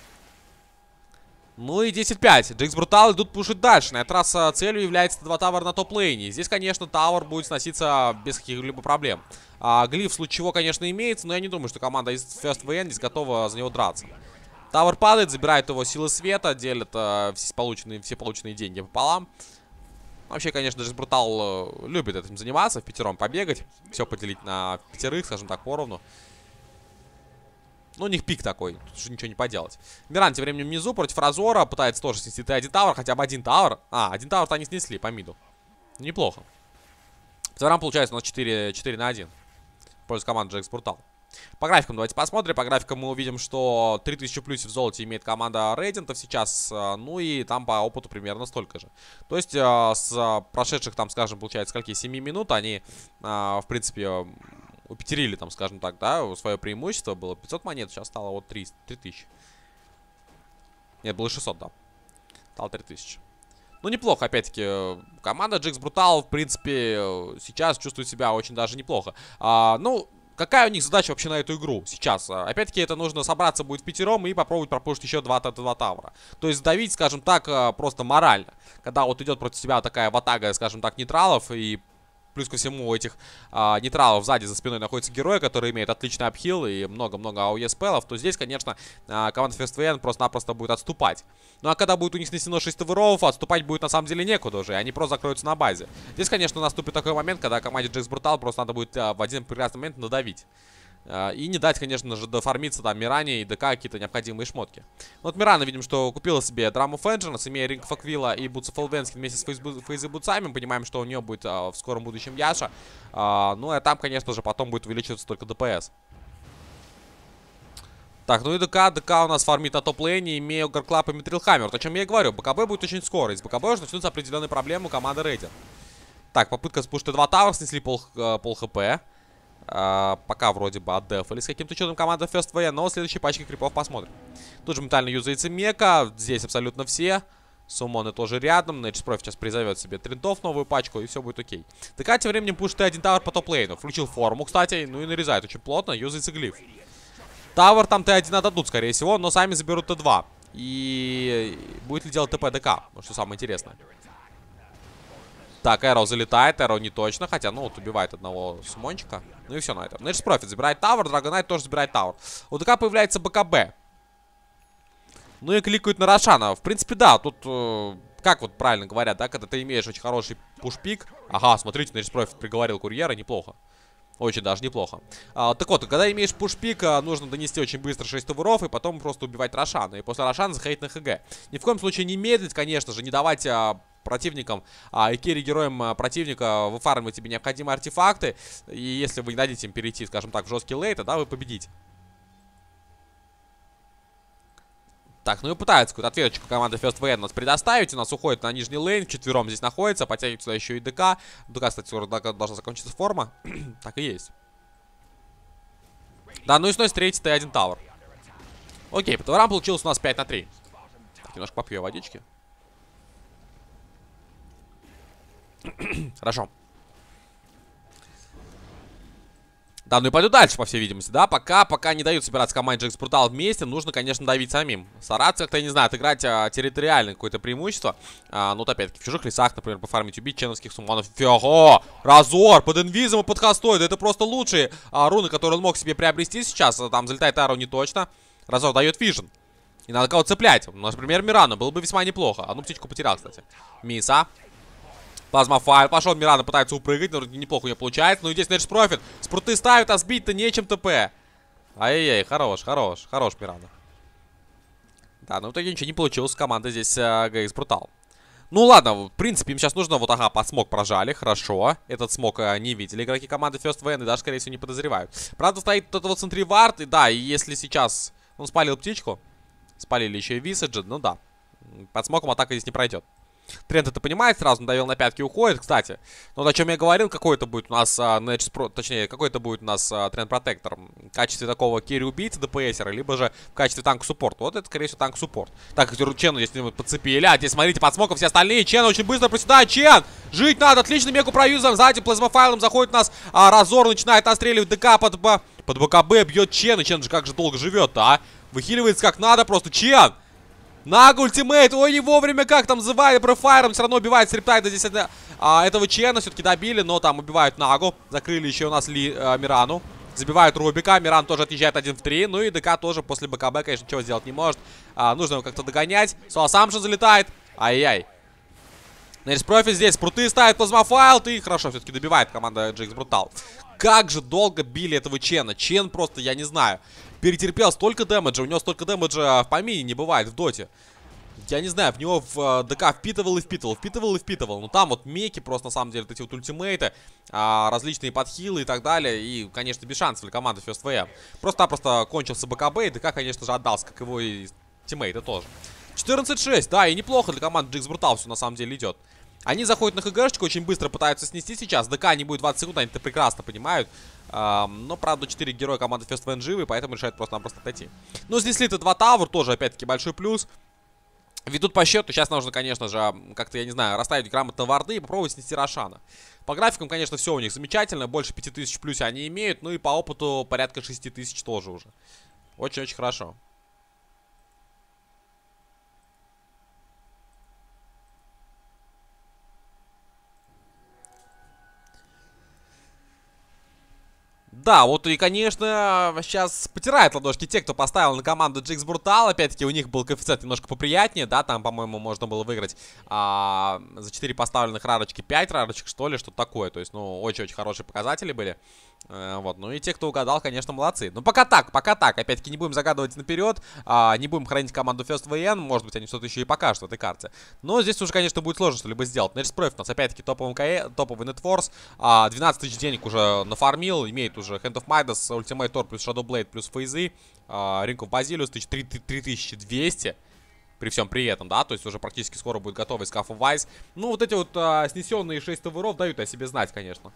Ну и 10-5. Джекс Брутал идут пушить дальше. На этот раз целью является 2 тавер на топ-лейне. Здесь, конечно, тавер будет сноситься без каких-либо проблем. Глиф, в случае чего, конечно, имеется, но я не думаю, что команда из First VN здесь готова за него драться. Тавер падает, забирает его силы света, делит все полученные деньги пополам. Вообще, конечно, Джекс Брутал любит этим заниматься, в пятером побегать. Все поделить на пятерых, скажем так, поровну. Ну, у них пик такой, тут же ничего не поделать. Миран тем временем внизу против Разора пытается тоже снести Т1 тавер, хотя бы один тавер. Один тавер-то они снесли по миду. Неплохо. В целом получается у нас 4 на 1. В пользу команды Джекс Брутал. По графикам давайте посмотрим. По графикам мы увидим, что 3000 плюс в золоте имеет команда Рейдентов сейчас. Ну и там по опыту примерно столько же. То есть с прошедших там, скажем, получается, скольки, 7 минут они, в принципе... Упетерили там, скажем так, да, свое преимущество. Было 500 монет, сейчас стало вот 3000. Нет, было 600, да. Стало 3000. Ну, неплохо, опять-таки. Команда Джекс Брутал, в принципе, сейчас чувствует себя очень даже неплохо. Ну, какая у них задача вообще на эту игру сейчас? Опять-таки, это нужно собраться будет в пятером и попробовать пропушить еще 2 тавра. То есть давить, скажем так, просто морально. Когда вот идет против себя такая ватага, скажем так, нейтралов и... Плюс ко всему у этих нейтралов сзади за спиной находится герой, который имеет отличный апхил и много-много АОЕ спеллов, то здесь, конечно, команда First VN просто-напросто будет отступать. Ну а когда будет у них снесено 6 таверов, отступать будет на самом деле некуда уже, они просто закроются на базе. Здесь, конечно, наступит такой момент, когда команде Джекс Брутал просто надо будет в один прекрасный момент надавить. И не дать, конечно же, дофармиться там Миране и ДК какие-то необходимые шмотки. Вот Мирана, видим, что купила себе Drum of Vengeance, имея Ring of Aquila и Boots of Elvenski вместе с фейзы бутсами. Мы понимаем, что у нее будет в скором будущем Яша. Ну, а там, конечно же, потом будет увеличиваться только ДПС. Так, ну и ДК у нас фармит на топ-лейне, имея Гарклап и Митрилхаммер. О чем я и говорю, БКБ будет очень скоро. Из БКБ уже начнутся определенные проблемы у команды Рейдер. Так, попытка спушить Т2 Тауэр, снесли пол хп. Пока вроде бы отдефали с каким-то чудом команда First VN, но в следующей пачке крипов посмотрим. Тут же моментально юзается Мека, здесь абсолютно все. Сумоны тоже рядом, Next Profit сейчас призовет себе Тринтов новую пачку, и все будет окей. ДК тем временем пушит Т1 тавер по топ-лейну, включил форму, кстати, ну и нарезает очень плотно, юзается глиф. Тавер там Т1 отдадут, скорее всего, но сами заберут Т2. И будет ли делать ТП ДК, что самое интересное. Так, Эро залетает, Эро не точно, хотя, ну, вот убивает одного сумончика. Ну и все на этом. Next Profit забирает тавер, Драгонайт тоже забирает тавер. У ДК появляется БКБ. Ну и кликают на Рошана. В принципе, да, тут, как вот правильно говорят, да, когда ты имеешь очень хороший пушпик. Ага, смотрите, Next Profit приговорил курьера, неплохо. Очень даже неплохо. Так вот, когда имеешь пушпик, нужно донести очень быстро 6 таверов и потом просто убивать Рошана. И после Рошана заходить на ХГ. Ни в коем случае не медлить, конечно же, не давать... противникам и керри-героям противника выфармливать тебе необходимые артефакты. И если вы не дадите им перейти, скажем так, в жесткий лейт, тогда вы победите. Так, ну и пытаются какую-то ответочку команды First VN нас предоставить. У нас уходит на нижний лейн, вчетвером здесь находится. Подтягивает сюда еще и ДК. ДК, кстати, скоро должна закончиться форма. Так и есть. Да, ну и сносит третий Т1 тавер. Окей, по товарам получилось у нас 5 на 3. Так, немножко попью водички. Хорошо. Да, ну и пойду дальше, по всей видимости, да. Пока не дают собираться команде GX Brutal вместе, нужно, конечно, давить самим. Стараться как-то, я не знаю, отыграть территориальное какое-то преимущество. Ну, вот опять-таки, в чужих лесах, например, пофармить, убить ченовских сумманов. Фиго! Разор! Под инвизом и под хостой. Да это просто лучшие руны, которые он мог себе приобрести сейчас. Там залетает ару не точно. Разор дает вижен. И надо кого-то цеплять. Например, Мирана. Было бы весьма неплохо. Одну птичку потерял, кстати. Миса. Плазмофайл пошел, Мирана пытается упрыгать, но неплохо у нее получается. Ну и здесь Нэдж Профит. Спруты ставит, а сбить-то нечем ТП. Ай-яй-яй, хорош Мирана. Да, но в итоге ничего не получилось с командой здесь GX Brutal. Ну ладно, в принципе, им сейчас нужно, вот ага, под смог прожали, хорошо. Этот смог не видели игроки команды First VN и даже, скорее всего, не подозревают. Правда, стоит вот этот вот центривард, и да, и если сейчас он спалил птичку, спалили еще и Висаджи, ну да. Под смоком атака здесь не пройдет. Тренд это понимает, сразу надавил на пятки, уходит. Кстати, ну вот о чем я говорил, какой-то будет у нас, точнее, какой-то будет у нас Тренд Протектор в качестве такого керри-убийцы, ДПСера, либо же в качестве танк-суппорт. Вот это, скорее всего, танк-суппорт. Так, Чену здесь подцепили, а здесь, смотрите, под смоком все остальные. Чен очень быстро проседает, Чен! Жить надо, отлично, меку проюзом, сзади плазмофайлом заходит у нас Разор, начинает настреливать ДК под БКБ, бьет Чен, и Чен же как же долго живет-то, а? Выхиливается как надо просто, Чен! Нага ультимейт, ой, не вовремя как там называли, профайром все равно убивает Сриптайда здесь этого Чена, все-таки добили, но там убивают Нагу, закрыли еще у нас Мирану, забивают Рубика, Миран тоже отъезжает 1 в 3, ну и ДК тоже после БКБ, конечно, ничего сделать не может, нужно его как-то догонять, Суасамшин залетает, ай-яй. Нейрс Профи здесь, спруты ставит плазмофайл, и хорошо все-таки добивает команда GX Brutal. Как же долго били этого Чена, Чен просто, я не знаю, перетерпел столько дэмэджа, у него столько дэмэджа в помине не бывает в доте. Я не знаю, в него в ДК впитывал и впитывал. Но там вот меки просто, на самом деле, эти вот ультимейты, различные подхилы и так далее. И, конечно, без шансов для команды First VM. Просто кончился БКБ, и ДК, конечно же, отдался, как его и тиммейты тоже. 14-6, да, и неплохо для команды GX Brutal все на самом деле идет. Они заходят на ХГшечку, очень быстро пытаются снести сейчас. ДК не будет 20 секунд, они это прекрасно понимают. Но, правда, 4 героя команды First VN живы, поэтому решают просто-напросто отойти. Ну, снесли-то 2 тавр, тоже, опять-таки, большой плюс. Ведут по счету, сейчас нужно, конечно же, как-то, я не знаю, расставить грамотно варды и попробовать снести Рошана. По графикам, конечно, все у них замечательно, больше 5000 в плюсе они имеют, ну и по опыту порядка 6000 тоже уже. Очень-очень хорошо. Да, вот и, конечно, сейчас потирают ладошки те, кто поставил на команду GX Brutal. Опять-таки, у них был коэффициент немножко поприятнее, да, там, по-моему, можно было выиграть за 4 поставленных рарочки 5 рарочек, что ли, что-то такое. То есть, ну, очень-очень хорошие показатели были. Вот, ну и те, кто угадал, конечно, молодцы. Ну, пока так. Опять-таки, не будем загадывать наперед, не будем хранить команду First VN. Может быть, они что-то еще и покажут в этой карте. Но здесь уже, конечно, будет сложно что-либо сделать. Нейрс Профит у нас, опять-таки, топовый Netforce. 12 тысяч денег уже нафармил, имеет уже Hand of Midas, Ultimate Tor плюс Shadow Blade плюс фейзы. Ring of Basilius 3200. При всем при этом, да, то есть уже практически скоро будет готовый Scaff of Ice. Ну, вот эти вот снесенные 6 таверов дают о себе знать, конечно.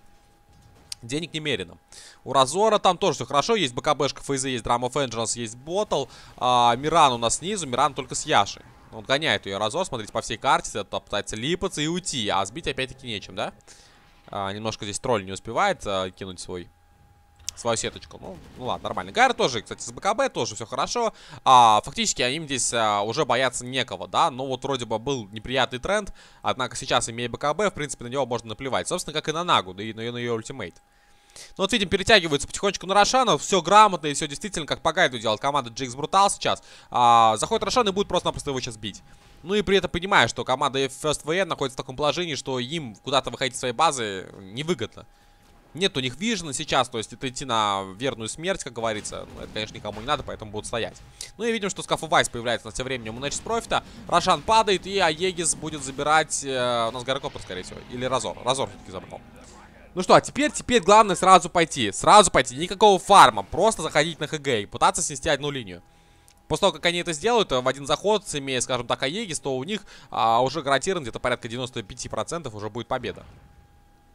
Денег немерено. У Разора там тоже все хорошо. Есть БКБшка, фейзы, есть Drum of Vengeance, есть Ботл. Миран у нас снизу, Миран только с Яшей. Он гоняет ее Разор, смотрите, по всей карте. Это пытается липаться и уйти, а сбить опять-таки нечем, да? Немножко здесь тролль не успевает кинуть свою сеточку. Ну ладно, нормально. Гайр тоже, кстати, с БКБ тоже все хорошо. Фактически им здесь уже бояться некого, да. Но вот вроде бы был неприятный тренд. Однако сейчас, имея БКБ, в принципе, на него можно наплевать. Собственно, как и на Нагу, да и на ее ультимейт. Ну вот видим, перетягиваются потихонечку на Рошана. Все грамотно и все действительно как по гайду делает команда GX Brutal сейчас. Заходит Рошан и будет просто-напросто его сейчас бить. Ну и при этом понимаю, что команда First VN находится в таком положении, что им куда-то выходить из своей базы невыгодно. Нет у них вижена сейчас, то есть это идти на верную смерть, как говорится. Ну, это, конечно, никому не надо, поэтому будут стоять. Ну и видим, что Scaff of Ice появляется на все временем у Нейрс Профита. Рошан падает, и Аегис будет забирать у нас Гаррикоптер, скорее всего. Или Разор. Разор все-таки забрал. Ну что, а теперь главное сразу пойти. Сразу пойти, никакого фарма. Просто заходить на ХГ и пытаться снести одну линию. После того, как они это сделают в один заход, имея, скажем так, Аегис, то у них уже гарантирован где-то порядка 95% уже будет победа.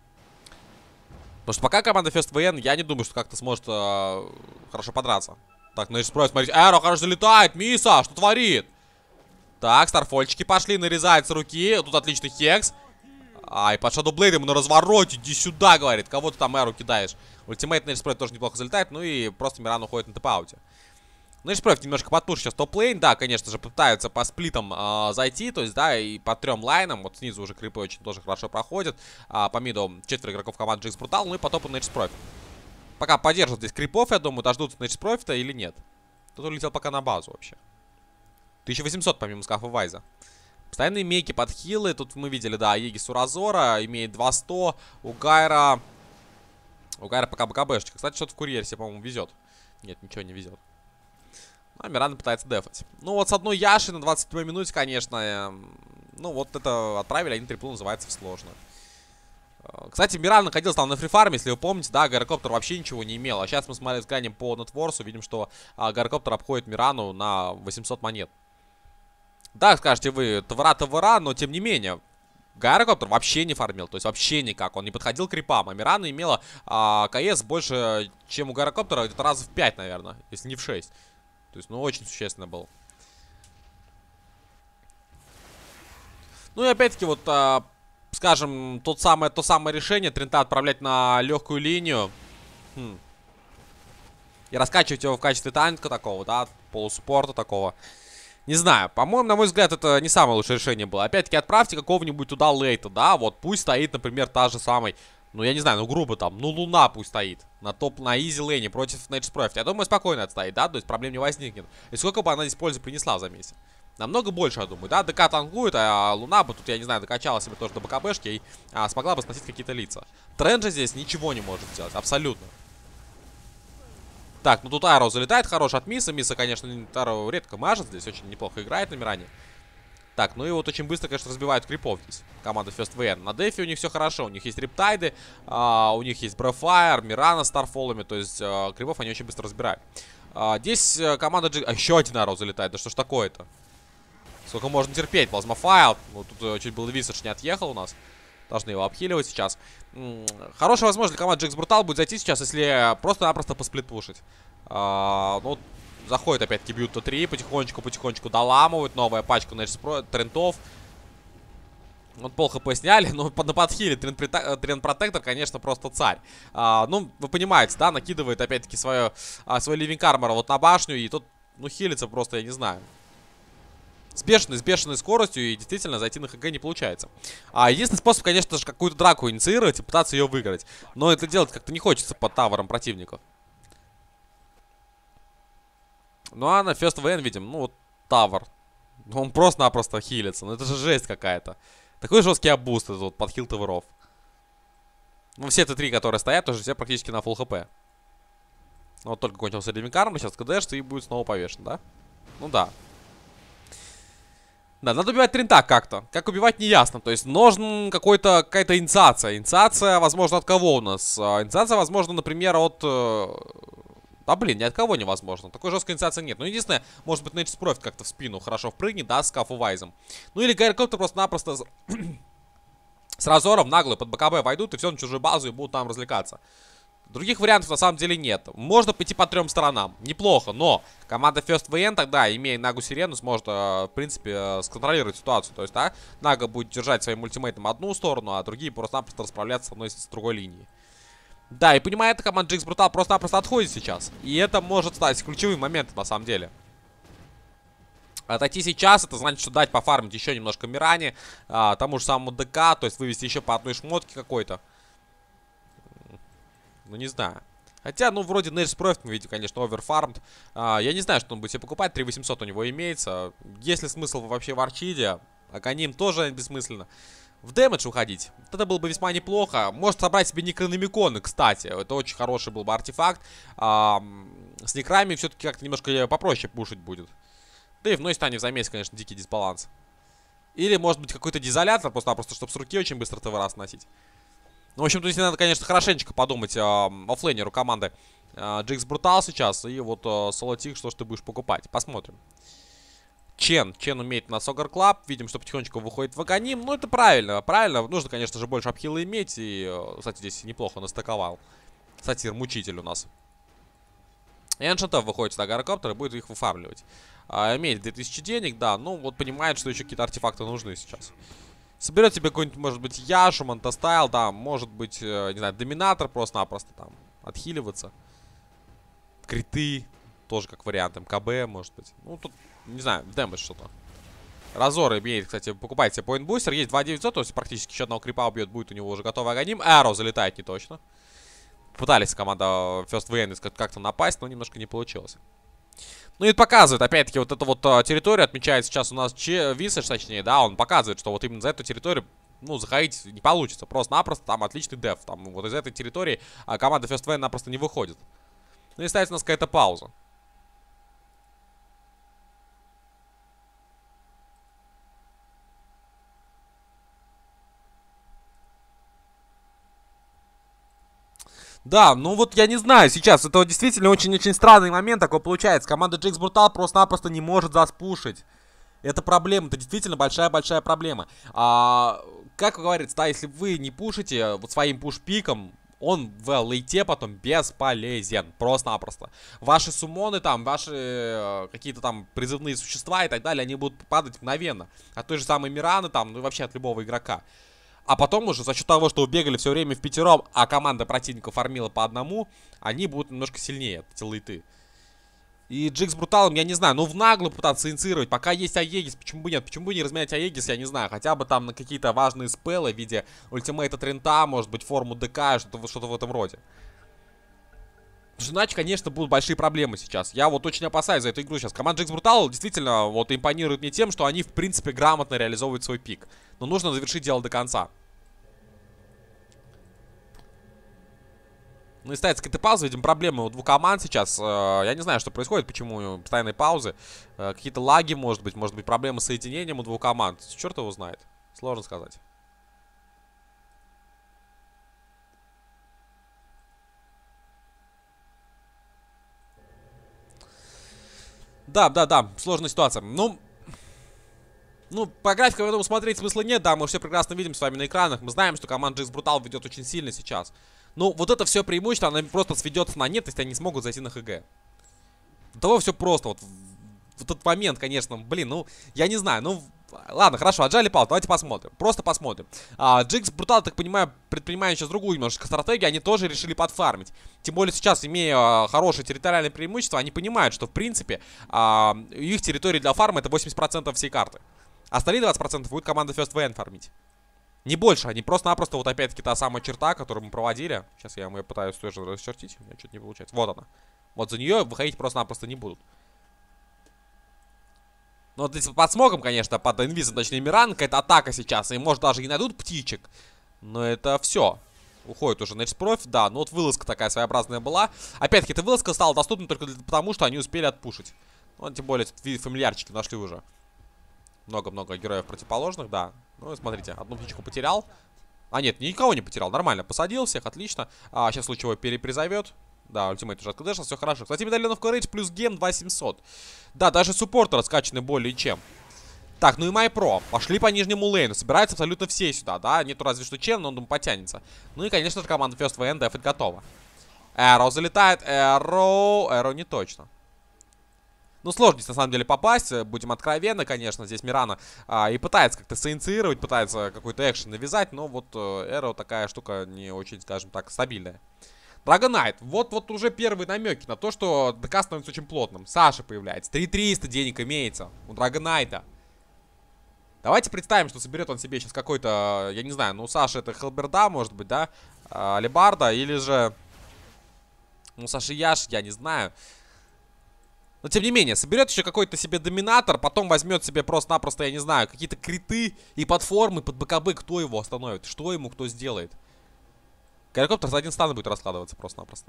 Потому что пока команда First VN, я не думаю, что как-то сможет хорошо подраться Так, Нейдж Спройфт, смотрите. Эро, хорошо, залетает. Миса, что творит? Так, старфольчики пошли, нарезают с руки. Тут отличный хекс. Ай, под Shadow Blade ему на развороте. Иди сюда, говорит. Кого ты там Эро кидаешь? Ультимейт Нейдж Спройфт тоже неплохо залетает. Ну и просто Миран уходит на тэп-ауте. Нейдж Спройфт немножко подпушит сейчас топ-лейн. Да, конечно же, пытаются по сплитам зайти. То есть, да, и по 3 лайнам. Вот снизу уже крипы очень тоже хорошо проходят. По миду 4 игроков команды Jinx Brutal. Ну и по топу Нейдж Спройфт. Пока поддержат здесь крипов, я думаю, дождутся Нейдж Спройфта или нет. Тут улетел пока на базу вообще. 1800 помимо скафа Вайза. Постоянные мейки под хилы. Тут мы видели, да, Егис Уразора имеет 200. У Гайра пока БКБшечка. Кстати, что-то в курьерсе, по-моему, везет. Нет, ничего не везет. А Мирана пытается дефать. Ну вот с одной Яши на 27 минуте, конечно. Ну вот это отправили, они триплу, называется, в сложно. Кстати, Миран находился там на фрифарме, если вы помните, да, Гайрокоптер вообще ничего не имел. А сейчас мы взглянем по нетворсу, видим, что Гайрокоптер обходит Мирану на 800 монет. Да, скажете вы, ТВР, но тем не менее, Гайрокоптер вообще не фармил, то есть вообще никак, он не подходил к крипам. А Мирана имела КС больше, чем у Гайрокоптера, где-то раз в 5, наверное, если не в 6. То есть, ну, очень существенно был. Ну и опять-таки, вот, скажем, то самое решение Трента отправлять на легкую линию. И раскачивать его в качестве танка такого, да, полусуппорта такого. Не знаю, по-моему, на мой взгляд, это не самое лучшее решение было. Опять-таки, отправьте какого-нибудь туда лейта, да, вот пусть стоит, например, та же самая, ну, я не знаю, ну, грубо там, ну, Луна пусть стоит на изи лейне против Нейдж Спройфт. Я думаю, спокойно отстоит, да, то есть проблем не возникнет. И сколько бы она здесь пользы принесла за месяц? Намного больше, я думаю, да, ДК танкует, а Луна бы тут, я не знаю, докачала себе тоже до БКБшки и смогла бы сносить какие-то лица. Тренд же здесь ничего не может сделать, абсолютно. Так, ну тут Аэро залетает хорош от Миса. Миса, конечно, Аэро редко мажет здесь, очень неплохо играет на Миране. Так, ну и вот очень быстро, конечно, разбивают крипов здесь. Команда First VN. На дефе у них все хорошо. У них есть рептайды, у них есть Брефайр, Мирана с старфолами. То есть крипов они очень быстро разбирают. Здесь команда G... еще один Аэро залетает. Да что ж такое-то? Сколько можно терпеть? Плазмофайл. Ну тут чуть было Висадж не отъехал у нас. Должны его обхиливать сейчас. Хорошая возможность для команды Jinx Brutal будет зайти сейчас, если просто-напросто посплитпушить. Ну, заходит опять-таки бьют Т3, потихонечку доламывают. Новая пачка Трентов. Вот пол хп сняли, но на подхиле Трент Протектор, конечно, просто царь. Ну, вы понимаете, да, накидывает опять-таки свой ливинг армор вот на башню, и тут, ну, хилится просто, я не знаю. С бешеной скоростью, и действительно зайти на ХГ не получается. Единственный способ, конечно же, какую-то драку инициировать и пытаться ее выиграть. Но это делать как-то не хочется под тавером противников. Ну а на First VN видим, ну вот тавер. Он просто-напросто хилится. Ну это же жесть какая-то. Такой жесткий абуст этот вот под хил таверов. Ну все Т3, которые стоят, тоже все практически на фулл хп. Ну вот только кончился ливинг армор, сейчас КДшится и будет снова повешен, да? Ну да. Да, надо убивать Трента как-то. Как убивать, не ясно. То есть нужен какая-то инициация. Инициация, возможно, от кого у нас? Инициация, возможно, например, от... Да, блин, ни от кого невозможно. Такой жесткой инициации нет. Ну, единственное, может быть, Нейдж Спройфт как-то в спину хорошо впрыгнет, да, с Скафу Вайзом. Ну, или Гайрокоптер просто-напросто с разором нагло под БКБ войдут и все на чужую базу и будут там развлекаться. Других вариантов на самом деле нет. Можно пойти по 3 сторонам. Неплохо, но команда First VN тогда, имея Нагу Сирену, сможет, в принципе, сконтролировать ситуацию. То есть, да, Нага будет держать своим ультимейтом одну сторону, а другие просто-напросто расправляться с одной с другой линией. Да, и понимая это, команда Jinx Brutal просто-напросто отходит сейчас. И это может стать ключевым моментом, на самом деле. Отойти сейчас, это значит, что дать пофармить еще немножко Миране, тому же самому ДК, то есть вывести еще по одной шмотке какой-то. Ну, не знаю. Хотя, ну, вроде Нейдж Спройфт мы видим, конечно, оверфармд. Я не знаю, что он будет себе покупать. 3800 у него имеется. Есть ли смысл вообще в Арчиде? Аконим тоже бессмысленно. В дэмэдж уходить. Вот это было бы весьма неплохо. Может собрать себе некрономиконы, кстати. Это очень хороший был бы артефакт. С некрами все-таки как-то немножко попроще пушить будет. Да и в Нойстане в замесе, конечно, дикий дисбаланс. Или, может быть, какой-то дезолятор, просто чтобы с руки очень быстро ТВР сносить. Ну, в общем, то здесь надо, конечно, хорошенечко подумать оффлейнеру команды Jinx Brutal сейчас. И вот Солотик, что ж ты будешь покупать. Посмотрим. Чен умеет на Согар Клаб. Видим, что потихонечку выходит в Аганим. Ну, это правильно, правильно. Нужно, конечно же, больше апхила иметь. И, кстати, здесь неплохо настаковал. Сатир, мучитель у нас. И Ancient выходит сюда Гирокоптер и будет их выфармливать. Имеет 2000 денег, да, ну вот понимает, что еще какие-то артефакты нужны сейчас. Соберет себе какой-нибудь, может быть, Яшу, Монтастайл, да, может быть, не знаю, Доминатор просто-напросто там отхиливаться. Криты, тоже как вариант, МКБ, может быть. Ну, тут, не знаю, дэмэдж что-то. Разор имеет, кстати, покупает себе поинт-бустер, есть 2900, то есть практически еще одного крипа убьет, будет у него уже готовый Аганим. Эро залетает не точно. Пытались команда First VN как-то напасть, но немножко не получилось. Ну и показывает, опять-таки, вот эта вот территория отмечает сейчас у нас Висаж, точнее, да, он показывает, что вот именно за эту территорию, ну, заходить не получится. Просто-напросто там отличный деф. Там вот из этой территории команда First VN напросто не выходит. Ну и ставится у нас какая-то пауза. Да, ну вот я не знаю сейчас, это вот действительно очень-очень странный момент такой получается. Команда GX Brutal просто-напросто не может заспушить. Это проблема, это действительно большая-большая проблема. Как говорится, да, если вы не пушите вот своим пуш-пиком, он в лейте потом бесполезен, просто-напросто. Ваши суммоны там, ваши какие-то там призывные существа и так далее, они будут падать мгновенно. От той же самой Мираны там, ну и вообще от любого игрока. А потом уже за счет того, что убегали все время в пятером, а команда противника фармила по одному, они будут немножко сильнее, эти лейты. И GX Бруталом, я не знаю, ну в наглую пытаться инициировать, пока есть Аегис, почему бы нет? Почему бы не разменять Аегис, я не знаю, хотя бы там на какие-то важные спеллы в виде ультимейта Трента, может быть, форму ДК, что-то в этом роде. Потому что иначе, конечно, будут большие проблемы сейчас. Я вот очень опасаюсь за эту игру сейчас. Команда GX Brutal действительно вот импонирует мне тем, что они, в принципе, грамотно реализовывают свой пик. Но нужно завершить дело до конца. Ну и ставится какая-то пауза, видим проблемы у двух команд сейчас. Я не знаю, что происходит, почему постоянные паузы. Какие-то лаги, может быть проблемы с соединением у двух команд. Черт его знает. Сложно сказать. Да, сложная ситуация. Ну, по графику, я думаю, смотреть смысла нет, да, мы все прекрасно видим с вами на экранах. Мы знаем, что команда GX Brutal ведет очень сильно сейчас. Ну, вот это все преимущество, оно просто сведется на нет, если они смогут зайти на ХГ. До того все просто, вот этот момент, конечно, блин, ну, я не знаю, ну, ладно, хорошо, отжали паузу, давайте посмотрим, просто посмотрим. GX Brutal, так понимаю, предпринимая сейчас другую немножко стратегию, они тоже решили подфармить. Тем более сейчас, имея хорошее территориальное преимущество, они понимают, что, в принципе, их территория для фарма это 80% всей карты. Остальные 20% будет команда First VN фармить. Не больше, они просто-напросто, вот опять-таки та самая черта, которую мы проводили. Сейчас я ее пытаюсь тоже расчертить, у меня что-то не получается. Вот она. Вот за нее выходить просто-напросто не будут. Ну вот здесь под смогом, конечно, под инвизом, точнее Миран, какая-то атака сейчас. И может даже и найдут птичек. Но это все. Уходит уже Next Prof, да. Ну вот вылазка такая своеобразная была. Опять-таки, эта вылазка стала доступна только потому, что они успели отпушить. Ну, тем более, фамильярчики нашли уже. Много-много героев противоположных, да. Ну, смотрите, одну птичку потерял. А, нет, никого не потерял, нормально. Посадил всех, отлично. Сейчас лучевой перепризовет. Да, ультимейт уже откдешил, все хорошо. Кстати, медальонов Courage плюс гем 2700. Да, даже суппорты раскачаны более чем. Так, ну и MyPro. Пошли по нижнему лейну. Собираются абсолютно все сюда, да. Нету разве что Чен, но он, думаю, потянется. Ну и, конечно же, команда First VN дефать готова. Эро залетает. Эро не точно. Ну, сложно здесь, на самом деле, попасть. Будем откровенны, конечно. Здесь Мирана и пытается как-то соинициировать, пытается какой-то экшен навязать. Но вот Эро такая штука не очень, скажем так, стабильная. Драгонайт. Вот уже первые намеки на то, что ДК становится очень плотным. Саша появляется. 3300 денег имеется у Драгонайта. Давайте представим, что соберет он себе сейчас какой-то, я не знаю, ну, Саша это Хелберда, может быть, да? Алибарда, или же... Ну, Саша Яш, я не знаю. Но, тем не менее, соберет еще какой-то себе доминатор, потом возьмет себе просто-напросто, я не знаю, какие-то криты и подформы под БКБ. Кто его остановит? Что ему кто сделает? Гирокоптер за один стан будет раскладываться просто-напросто.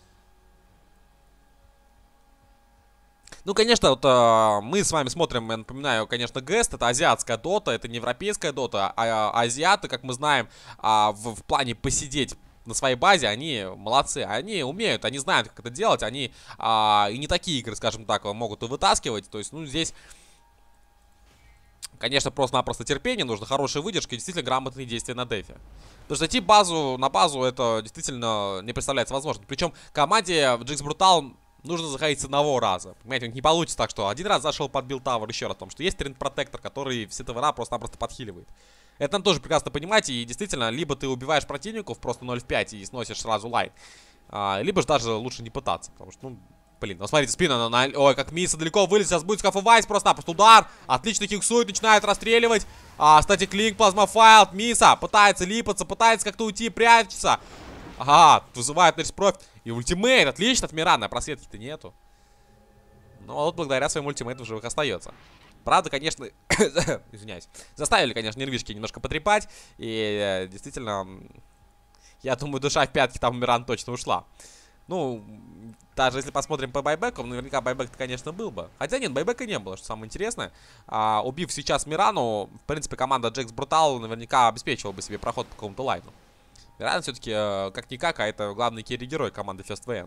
Ну, конечно, вот мы с вами смотрим, я напоминаю, конечно, Гест, это азиатская дота, это не европейская дота, азиаты, как мы знаем, в плане посидеть на своей базе, они молодцы, они умеют, они знают, как это делать, они и не такие игры, скажем так, могут и вытаскивать, то есть, ну, здесь, конечно, просто-напросто терпение, нужно хорошая выдержка и действительно грамотные действия на дефе. Потому что зайти на базу, это действительно не представляется возможным. Причем команде GX Brutal, нужно заходить с одного раза. Понимаете, не получится так, что один раз зашел, подбил тавер, еще раз. Потому что есть тренд протектор, который все тавера просто-напросто подхиливает. Это надо тоже прекрасно понимать. И действительно, либо ты убиваешь противников просто 0 в 5 и сносишь сразу лайн. Либо же даже лучше не пытаться. Потому что, ну, блин, ну смотрите, спина ой, как Миса далеко вылез. Сейчас будет скафовать просто-напросто удар. Отлично хиксует, начинает расстреливать. Кстати, клинк, плазмофайл, Миса пытается липаться, пытается как-то уйти, прячется. Ага, вызывает нейрспрофит. И ультимейт, отлично от Мирана, просветки-то нету. Но вот благодаря своему ультимейту в живых остается. Правда, конечно, извиняюсь, заставили, конечно, нервишки немножко потрепать. И действительно, я думаю, душа в пятки там у Мирана точно ушла. Ну, даже если посмотрим по байбекам, наверняка байбек-то, конечно, был бы. Хотя нет, байбека не было, что самое интересное. Убив сейчас Мирану, в принципе, команда Джекс Брутал наверняка обеспечивала бы себе проход по какому-то лайну. Миран все-таки, как-никак, а это главный керри-герой команды First VM.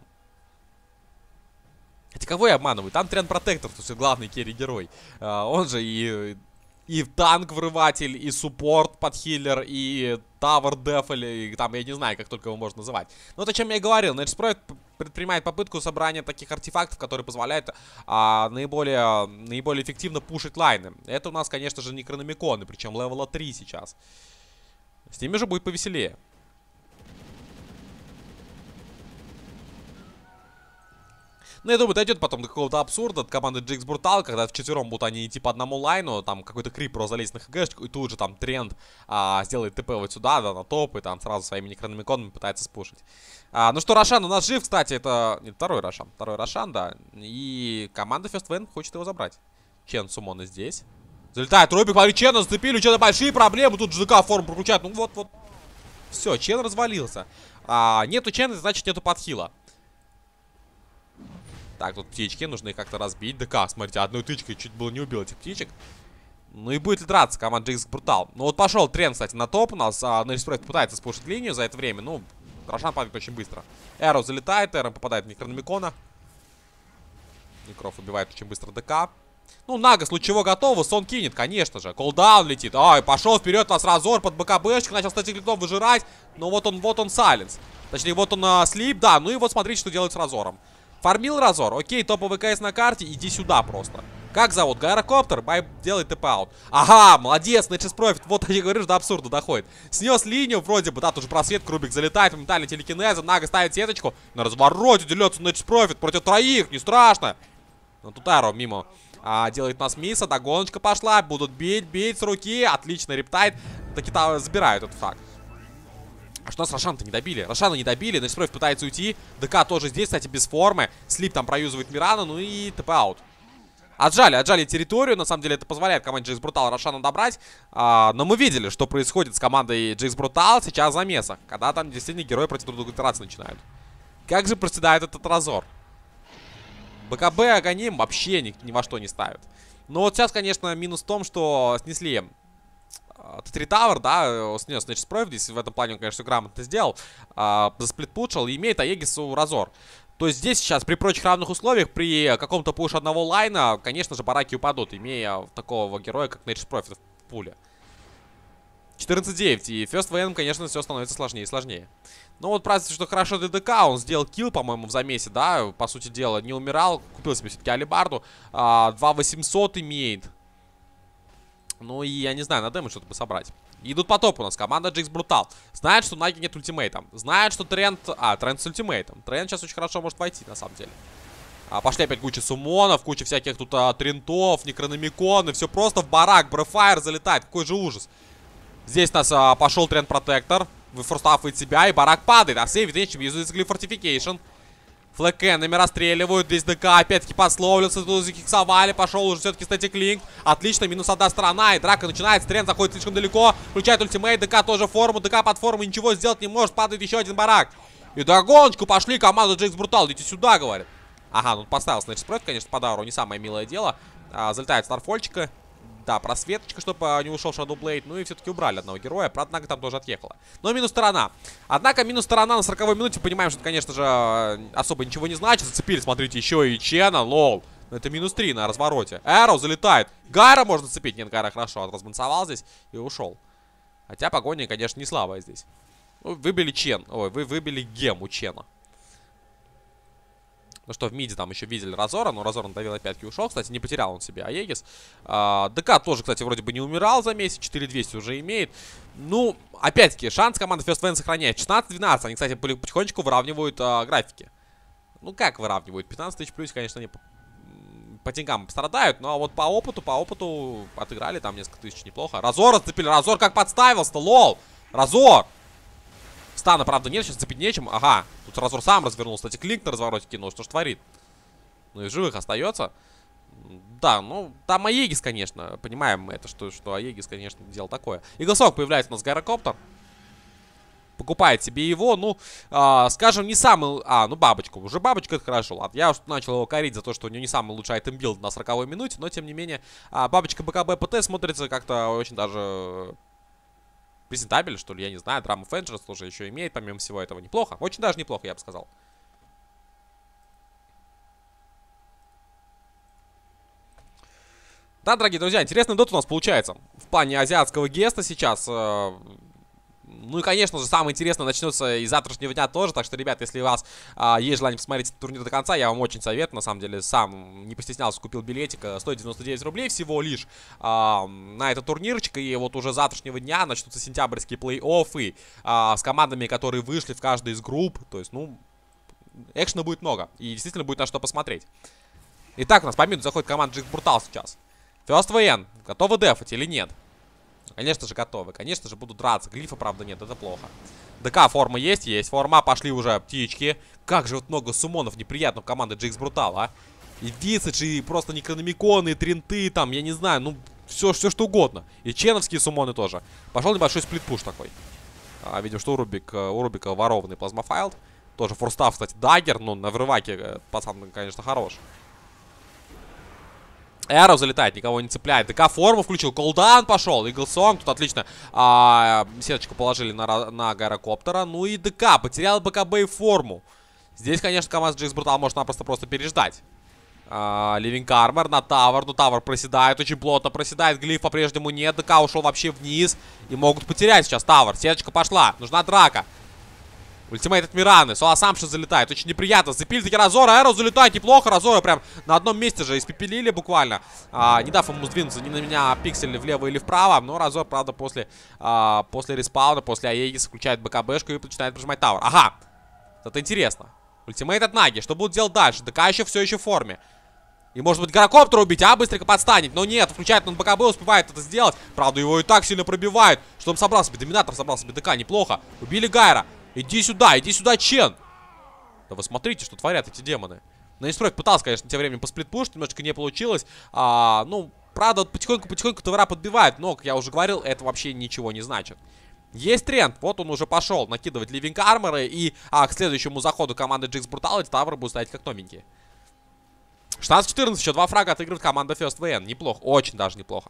Хотя кого я обманываю? Там Тренд Протектор, то есть главный керри-герой. Он же и танк-врыватель, и суппорт-подхиллер, и тавер-дефель, и там, я не знаю, как только его можно называть. Но вот о чем я и говорил. Нейрспройт предпринимает попытку собрания таких артефактов, которые позволяют наиболее эффективно пушить лайны. Это у нас, конечно же, некрономиконы, причем левела 3 сейчас. С ними же будет повеселее. Ну, я думаю, дойдет потом до какого-то абсурда от команды GX Brutal, когда вчетвером будут они идти по одному лайну, там какой-то крип просто залезет на хгшечку, и тут же там тренд сделает ТП вот сюда, да, на топ, и там сразу своими некрономиконами пытается спушить. Ну что, Рошан у нас жив, кстати, это второй Рошан, да, и команда First VM хочет его забрать. Чен Сумона здесь. Залетает Робик, смотри, Чена зацепили, у Чена большие проблемы, тут ЖДК форму прокручает, ну вот. Все, Чен развалился. Нету Чена, значит нету подхила. Так, тут птички, нужно их как-то разбить. ДК, смотрите, одной тычкой чуть было не убил этих птичек. Ну и будет ли драться команда GX Brutal. Ну вот пошел тренд, кстати, на топ у нас. Нейрспройт пытается спушить линию за это время. Ну, Рошан падает очень быстро. Эро залетает, Эро попадает в Некрономикона. Некров убивает очень быстро ДК. Ну, Нагас лучево готово, Сон кинет, конечно же. Колдаун летит. Ай, пошел вперед у нас Разор под БКБшечек. Начал, кстати, кликнов выжирать. Но вот он Сайленс. Точнее, вот он Слип, да. Ну и вот смотрите, что делает с Разором. Фармил Разор, окей, топовый КС на карте, иди сюда просто. Как зовут? Гайрокоптер, делай тэп-аут. Ага, молодец, Нэтчес Профит, вот я говорю, до абсурда доходит. Снес линию, вроде бы, да, тоже просвет, Крубик залетает, моментально телекинезом, Нага ставит сеточку. На развороте делется Нэтчес Профит против троих, не страшно. Но тут Эро мимо делает нас Миса, догоночка пошла, будут бить с руки, отлично, рептайт. Таки-то забирают этот факт. А что нас Рошана-то не добили? Рошана не добили, Нейрспрофит пытается уйти. ДК тоже здесь, кстати, без формы. Слип там проюзывает Мирана, ну и ТП-аут. Отжали территорию, на самом деле это позволяет команде GX Brutal Рошана добрать. Но мы видели, что происходит с командой GX Brutal сейчас в замесах. Когда там действительно герои против друг друга драться начинают. Как же проседает этот Разор? БКБ Аганим вообще ни во что не ставит. Но вот сейчас, конечно, минус в том, что снесли Т3 Тавер, да, снес Нэтчес Профит. Здесь в этом плане он, конечно, все грамотно сделал. Засплитпушил и имеет Аегису Разор. То есть здесь сейчас при прочих равных условиях, при каком-то пуш одного лайна, конечно же, бараки упадут, имея такого героя, как Нэтчес Профит в пуле. 14-9, и First VM, конечно, все становится сложнее и сложнее. Но вот, правда, что хорошо для ДК, он сделал килл, по-моему, в замесе, да, по сути дела, не умирал, купил себе все-таки алибарду, 2800 имеет. Ну и, я не знаю, надо ему что-то бы собрать. Идут по топу у нас, команда GX Brutal. Знает, что Наги нет ультимейта. Знает, что Тренд... Тренд с ультимейтом. Тренд сейчас очень хорошо может войти, на самом деле. Пошли опять куча сумонов, куча всяких тут трентов, некрономикон. И все просто в барак. Брефайр залетает. Какой же ужас. Здесь у нас пошел Тренд Протектор. Выфорстафает себя, и барак падает. А сейвит нечем, юзается Глиф Фортификейшн. Флэкенами расстреливают. Здесь ДК опять-таки пословился. Тут закиксовали. Пошел уже все-таки статик линк. Отлично. Минус одна сторона. И драка начинается. Тренд заходит слишком далеко. Включает ультимейт. ДК тоже форму. ДК под форму ничего сделать не может. Падает еще один барак. И догоночку пошли. Команда GX Brutal. Идите сюда, говорит. Ага, ну поставил Нэтчес Профит, конечно, по Дауру. Не самое милое дело. Залетает Старфольчика. Да, просветочка, чтобы не ушел Shadow Blade. Ну и все-таки убрали одного героя. Правда, Нага там тоже отъехала. Но минус сторона. Однако минус сторона на 40-й минуте. Понимаем, что это, конечно же, особо ничего не значит. Зацепили, смотрите, еще и Чена. Лол. Это минус 3 на развороте. Эро залетает. Гайра можно зацепить. Нет, Гайра хорошо отразбансовал здесь и ушел. Хотя погоня, конечно, не слабая здесь. Ну, выбили Чен. Ой, вы выбили гем у Чена. Ну что, в миде там еще видели Разора, но Разор надавил опять и ушел. Кстати, не потерял он себе Аегис. ДК тоже, кстати, вроде бы не умирал за месяц. 4200 уже имеет. Ну, опять-таки, шанс команды First VN сохраняет. 16-12. Они, кстати, потихонечку выравнивают графики. Ну, как выравнивают? 15 тысяч плюс, конечно, они по деньгам страдают. Но вот по опыту отыграли там несколько тысяч неплохо. Разор отцепили. Разор как подставился-то, лол! Разор! Стана, правда, нет, сейчас цепить нечем. Ага, тут Разор сам развернулся. Кстати, клик на развороте кинул, что ж творит. Ну и живых остается. Да, ну, там Аегис, конечно. Понимаем мы это, что Аегис, конечно, делал такое. Иглсонг появляется у нас гайрокоптер. Покупает себе его, ну, скажем, не самый... ну, бабочку. Уже бабочка, это хорошо, ладно. Я уж начал его корить за то, что у него не самый лучший айтем-билд на 40-й минуте. Но, тем не менее, бабочка БКБ ПТ смотрится как-то очень даже... презентабель, что ли, я не знаю. Драма Фенджерс тоже еще имеет, помимо всего этого, неплохо. Очень даже неплохо, я бы сказал. Да, дорогие друзья, интересный дот у нас получается. В плане азиатского геста сейчас. Ну и, конечно же, самое интересное начнется и завтрашнего дня тоже. Так что, ребят, если у вас есть желание посмотреть турнир до конца, я вам очень советую. На самом деле, сам не постеснялся, купил билетик. Стоит 99 рублей всего лишь на этот турнирчик. И вот уже завтрашнего дня начнутся сентябрьские плей-оффы с командами, которые вышли в каждой из групп. То есть, ну, экшена будет много. И действительно будет на что посмотреть. Итак, у нас по минуту заходит команда Джейкс Брутал сейчас. First VN, готовы дефать или нет? Конечно же готовы, конечно же будут драться. Глифа, правда, нет, это плохо. ДК форма есть форма, пошли уже птички. Как же вот много сумонов неприятно у команды Джейкс Брутал, а. И Висадж, и просто Некрономиконы, и Тринты, там, я не знаю, ну, все что угодно. И ченовские сумоны тоже. Пошел небольшой сплит-пуш такой. Видим, что у Рубика ворованный плазмофайлд. Тоже форстав, кстати, даггер, ну, на врываке пацан, конечно, хорош. Эро залетает, никого не цепляет. ДК форму включил, колдаун пошел. Иглсонг, тут отлично сеточку положили на гайрокоптера. Ну и ДК потерял БКБ и форму. Здесь, конечно, команда Джейкс Брутал может напросто просто переждать. Ливинг Армор на Тавр. Ну, Тавр проседает, очень плотно проседает. Глиф по-прежнему нет. ДК ушел вообще вниз. И могут потерять сейчас Тавр. Сеточка пошла, нужна драка. Ультимейт от Мираны. Суасамши залетает. Очень неприятно. Запили таки Разора. Эро залетает неплохо. Разора прям на одном месте же испепелили буквально. Не дав ему сдвинуться ни на меня пиксель влево или вправо. Но Разор, правда, после респауна, после Аегиса включает БКБшку и начинает прижимать Тавр. Ага. Это интересно. Ультимейт от Наги. Что будут делать дальше? ДК еще все еще в форме. И может быть гайрокоптера убить, быстренько подстанет. Но нет, включает он БКБ, успевает это сделать. Правда, его и так сильно пробивают. Что он собрал себе? Доминатор собрал себе ДК. Неплохо. Убили Гайра. Иди сюда, Чен. Да вы смотрите, что творят эти демоны. Нейспройк пытался, конечно, тем временем посплитпушить, немножечко не получилось. Ну, правда, вот потихоньку Тавра подбивает, но, как я уже говорил, это вообще ничего не значит. Есть тренд, вот он уже пошел накидывать ливинг арморы, и к следующему заходу команды Джейкс Брутал эти Тавры будут стоять как новенькие. 16-14, еще 2 фрага отыгрывает команда First VN. Неплохо, очень даже неплохо.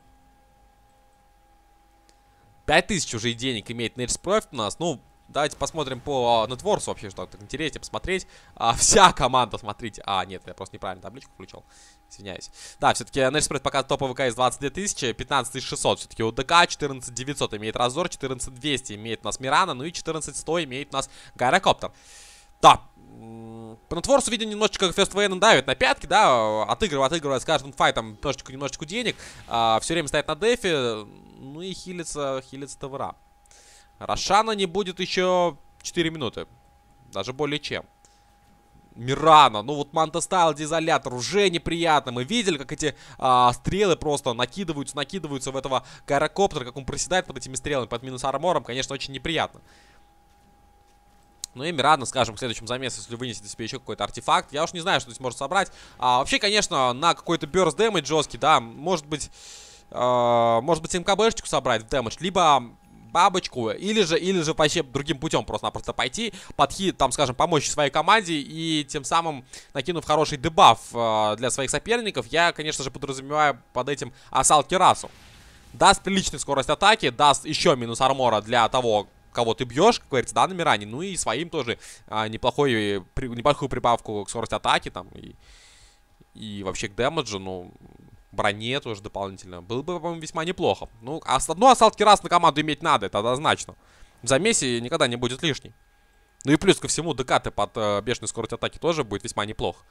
5000 уже и денег имеет Нейспройк у нас, ну... Давайте посмотрим по нетворсу вообще, что так интереснее посмотреть. Вся команда, смотрите. Нет, я просто неправильно табличку включил. Извиняюсь. Да, все-таки Нейспройк пока топовый КС 22 тысячи, 15 600 все-таки у ДК, 14 900 имеет Разор, 14 200 имеет у нас Мирана, ну и 14 100 имеет у нас Гайрокоптер. Да, по нетворсу, видимо, немножечко First VN давит на пятки, да, отыгрывает с каждым файтом немножечко денег. Все время стоит на дефе, ну и хилится Тавра. Рошана не будет еще 4 минуты. Даже более чем. Мирана. Ну вот Манта Стайл, Дизолятор. Уже неприятно. Мы видели, как эти стрелы просто накидываются в этого гайрокоптера. Как он проседает под этими стрелами, под минус армором. Конечно, очень неприятно. Ну и Мирана, скажем, в следующем замесе, если вынесет себе еще какой-то артефакт. Я уж не знаю, что здесь может собрать. Вообще, конечно, на какой-то burst damage жесткий, да. Может быть МКБшечку собрать в дэмэдж. Либо... бабочку, или же вообще другим путем просто-напросто пойти, под хит, там, скажем, помочь своей команде и тем самым, накинув хороший дебаф для своих соперников, я, конечно же, подразумеваю под этим Асал Кирасу. Даст приличную скорость атаки, даст еще минус армора для того, кого ты бьешь, как говорится, да, на Миране, ну и своим тоже неплохую прибавку к скорости атаки, там, и вообще к дэмэджу, ну... броне тоже дополнительно. Было бы, по-моему, весьма неплохо. Ну, Асал Кирас на команду иметь надо, это однозначно. В замесе никогда не будет лишний. Ну и плюс ко всему, ДК-то под бешеную скорость атаки тоже будет весьма неплохо.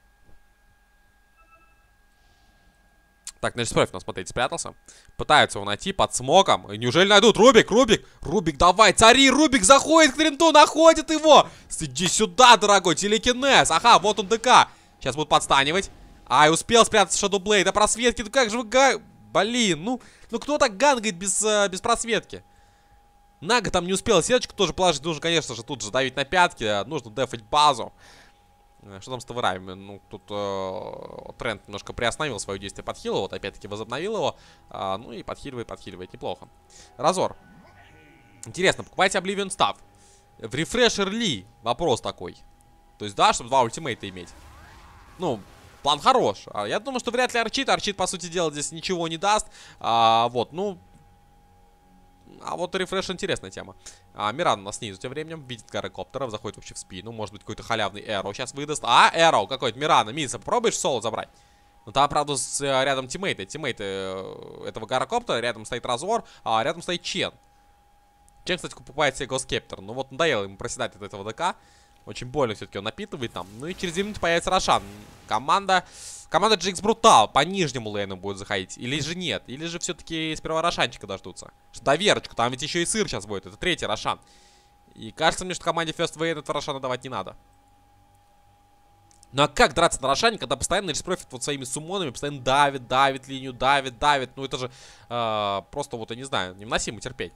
Так, Нейрс Профит, ну, смотрите, спрятался. Пытаются его найти под смоком. И неужели найдут? Рубик, Рубик! Рубик, давай, цари! Рубик заходит к Тренту, находит его! Иди сюда, дорогой, телекинез! Ага, вот он ДК. Сейчас будут подстанивать. Ай, успел спрятаться Shadow Blade. А просветки, ну как же вы Блин, ну кто так гангает без просветки? Нага там не успел сеточку тоже положить. Нужно, конечно же, тут же давить на пятки. Нужно дефать базу. Что там с товарами? Ну, тут Тренд немножко приостановил свое действие подхила. Вот опять-таки возобновил его. Ну и подхиливает неплохо. Разор. Интересно, покупайте Oblivion Staff. В Refresher ли? Вопрос такой. То есть, да, чтобы 2 ультимейта иметь. Ну, план хорош. Я думаю, что вряд ли Арчит. Арчит, по сути дела, здесь ничего не даст. Вот, ну... А вот рефреш интересная тема. Миран у нас снизу тем временем видит гарокоптеров, заходит вообще в спину. Может быть, какой-то халявный Эроу сейчас выдаст. Эроу какой-то, Мирана, Миса, попробуешь соло забрать? Ну, там, правда, рядом тиммейты. Тиммейты этого гарокоптера, рядом стоит Разор, а рядом стоит Чен. Чен, кстати, покупает себе Госкептер. Ну, вот надоело ему проседать от этого ДК. Очень больно все-таки он напитывает там. Ну и через 2 минуты появится Рошан. Команда GX Brutal по нижнему лейну будет заходить. Или же нет. Или же все-таки сперва Рошанчика дождутся. Доверочку. Там ведь еще и сыр сейчас будет. Это 3-й Рошан. И кажется мне, что команде First Wave этого Рошана давать не надо. Ну а как драться на Рошане, когда постоянно Нейрс вот своими суммонами постоянно давит линию, давит. Ну это же просто вот, я не знаю, невыносимо терпеть.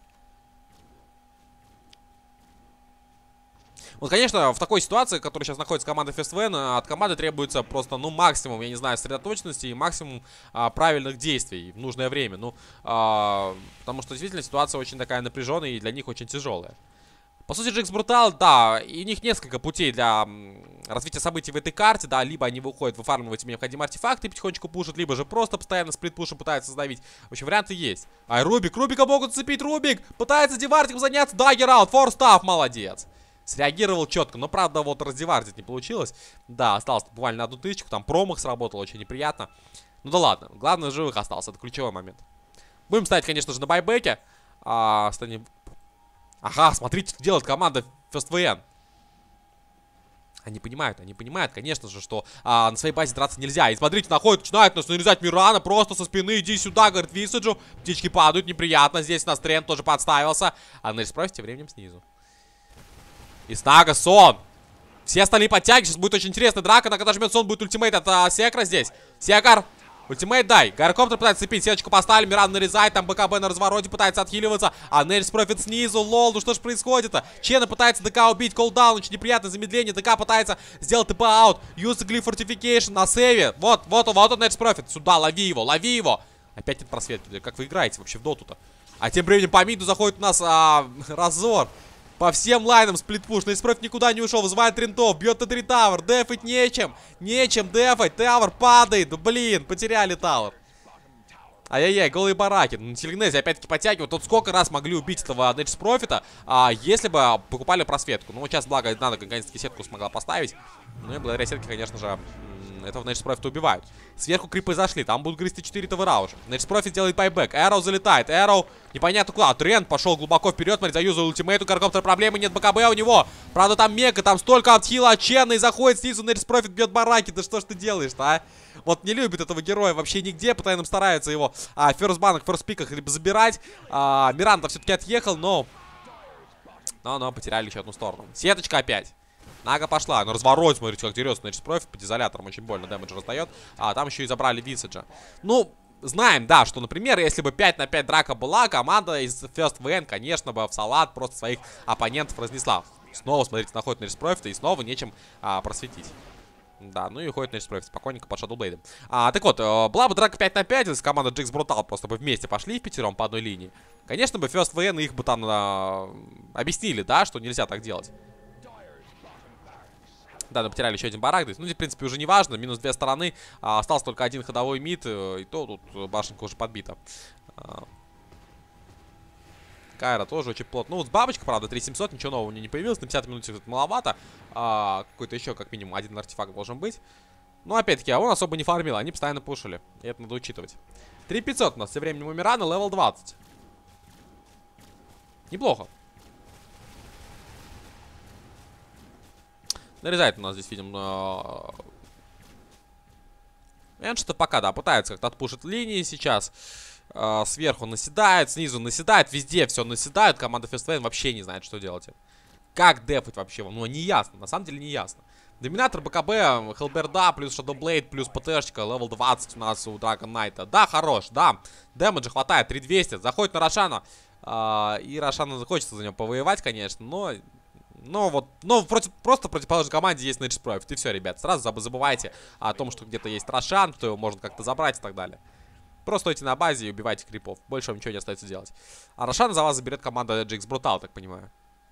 Вот, конечно, в такой ситуации, в которой сейчас находится команда Festven, от команды требуется просто, ну, максимум, я не знаю, сосредоточенности и максимум правильных действий в нужное время. Ну, потому что действительно ситуация очень такая напряженная и для них очень тяжелая. По сути, GX Brutal, да, и у них несколько путей для развития событий в этой карте, да, либо они выходят, выфармливать необходимые артефакты и потихонечку пушат, либо же просто постоянно сплит-пушем пытаются задавить. В общем, варианты есть. Рубика могут зацепить, Рубик пытается девартиком заняться, даггер аут, форстав, молодец. Среагировал четко, но правда вот раздевардить не получилось. Да, осталось буквально на 1000, там промах сработал, очень неприятно. Ну да ладно, главное живых остался, это ключевой момент. Будем ставить, конечно же, на байбеке. Станем... Ага, смотрите, что делает команда FirstVN. Они понимают, конечно же, что на своей базе драться нельзя. И смотрите, начинают нас нарезать Мирана просто со спины. Иди сюда, говорит Висаджу. Птички падают, неприятно. Здесь у нас Тренд тоже подставился. А Нейрс Профит тем временем снизу. И Снага, Сон. Все остальные подтягивают. Сейчас будет очень интересная драка. На когда жмет Сон, будет ультимейт от Секра здесь. Секар, ультимейт дай. Гаркоптер пытается цепить. Сеточку поставили. Миран нарезает. Там БКБ на развороте пытается отхиливаться. А Нейрс Профит снизу. Лол, ну что ж происходит-то? Чена пытается ДК убить. Колдаун. Очень неприятное замедление. ДК пытается сделать ТП-аут. Юз Глиф Фортификейшн на сейве. Вот он Нейрс Профит. Сюда, лови его. Опять нет просветки. Как вы играете вообще в доту-то? А тем временем по миду заходит у нас Разор. По всем лайнам сплитпуш. Нейрс Профит никуда не ушел. Вызывает Трентов. Бьет Т3 Тавер. Дефать нечем. Нечем дефать. Тавер падает. Ну, блин, потеряли Тавер. Ай-яй-яй, голые бараки. На телекинезе опять-таки подтягивают. Тут сколько раз могли убить этого Нейрс Профита, если бы покупали просветку. Ну, вот сейчас, благо, надо наконец-таки сетку смогла поставить. Ну и благодаря сетке, конечно же, этого Нейрс Профита убивают. Сверху крипы зашли. Там будут грызть 4 тавера уже. Нейрс Профит делает байбек. Эроу залетает. Эроу непонятно куда. Тренд пошел глубоко вперед. Смотри, заюзал ультимейту. Гаркоптер проблемы. Нет БКБ у него. Правда, там мега. Там столько отхила от Чена. И заходит снизу. Нейрс Профит бьет бараки. Да что ж ты делаешь-то, а? Вот не любит этого героя вообще нигде. Постоянно старается его в ферстбанах, ферстпиках либо забирать. Миран-то все-таки отъехал, но потеряли еще одну сторону. Сеточка опять. Нага пошла. На разворот, смотрите, как дерется Нейрс Профит. Под изолятором очень больно дэмэдж раздает. Там еще и забрали Висаджа. Ну, знаем, да, что, например, если бы 5 на 5 драка была, команда из FirstVN, конечно бы в салат просто своих оппонентов разнесла. Снова, смотрите, находит Нейрс Профита и снова нечем просветить. Да, ну и уходит Нейрс Профит спокойненько под Shadow Blade. Так вот, была бы драка 5 на 5, если команда GX Brutal просто бы вместе пошли в пятером по одной линии. Конечно бы FirstVN их бы там объяснили, да, что нельзя так делать. Да, но потеряли еще один барак. Ну, здесь, в принципе, уже не важно. Минус 2 стороны. Остался только один ходовой мид. И то тут башенка уже подбита. Кайра тоже очень плотно. Ну, вот с бабочкой, правда, 3700. Ничего нового не появилось. На 50 минут это маловато. Какой-то еще, как минимум, один артефакт должен быть. Но, опять-таки, он особо не фармил. Они постоянно пушили. И это надо учитывать. 3500 у нас. Все временем у Мирана. Левел 20. Неплохо. Нарезает у нас здесь, видим, что-то пока, да, пытается как-то отпушить линии сейчас. Сверху наседает, снизу наседает, везде все наседает. Команда Fast вообще не знает, что делать. Как дефать вообще? Ну, не ясно, на самом деле не ясно. Доминатор БКБ, Хелберда, плюс Shadowblade, плюс ПТшечка, левел 20 у нас у Dragon Knight. Да, хорош, да. Дэмэджа хватает, 3200. Заходит на Рошана. И Рошану захочется за него повоевать, конечно, но вот, просто противоположной команде есть Nature Profit. И все, ребят, сразу забывайте о том, что где-то есть Рошан, что его можно как-то забрать и так далее. Просто стойте на базе и убивайте крипов. Больше вам ничего не остается делать. А Рошана за вас заберет команда GX Brutal, так понимаю.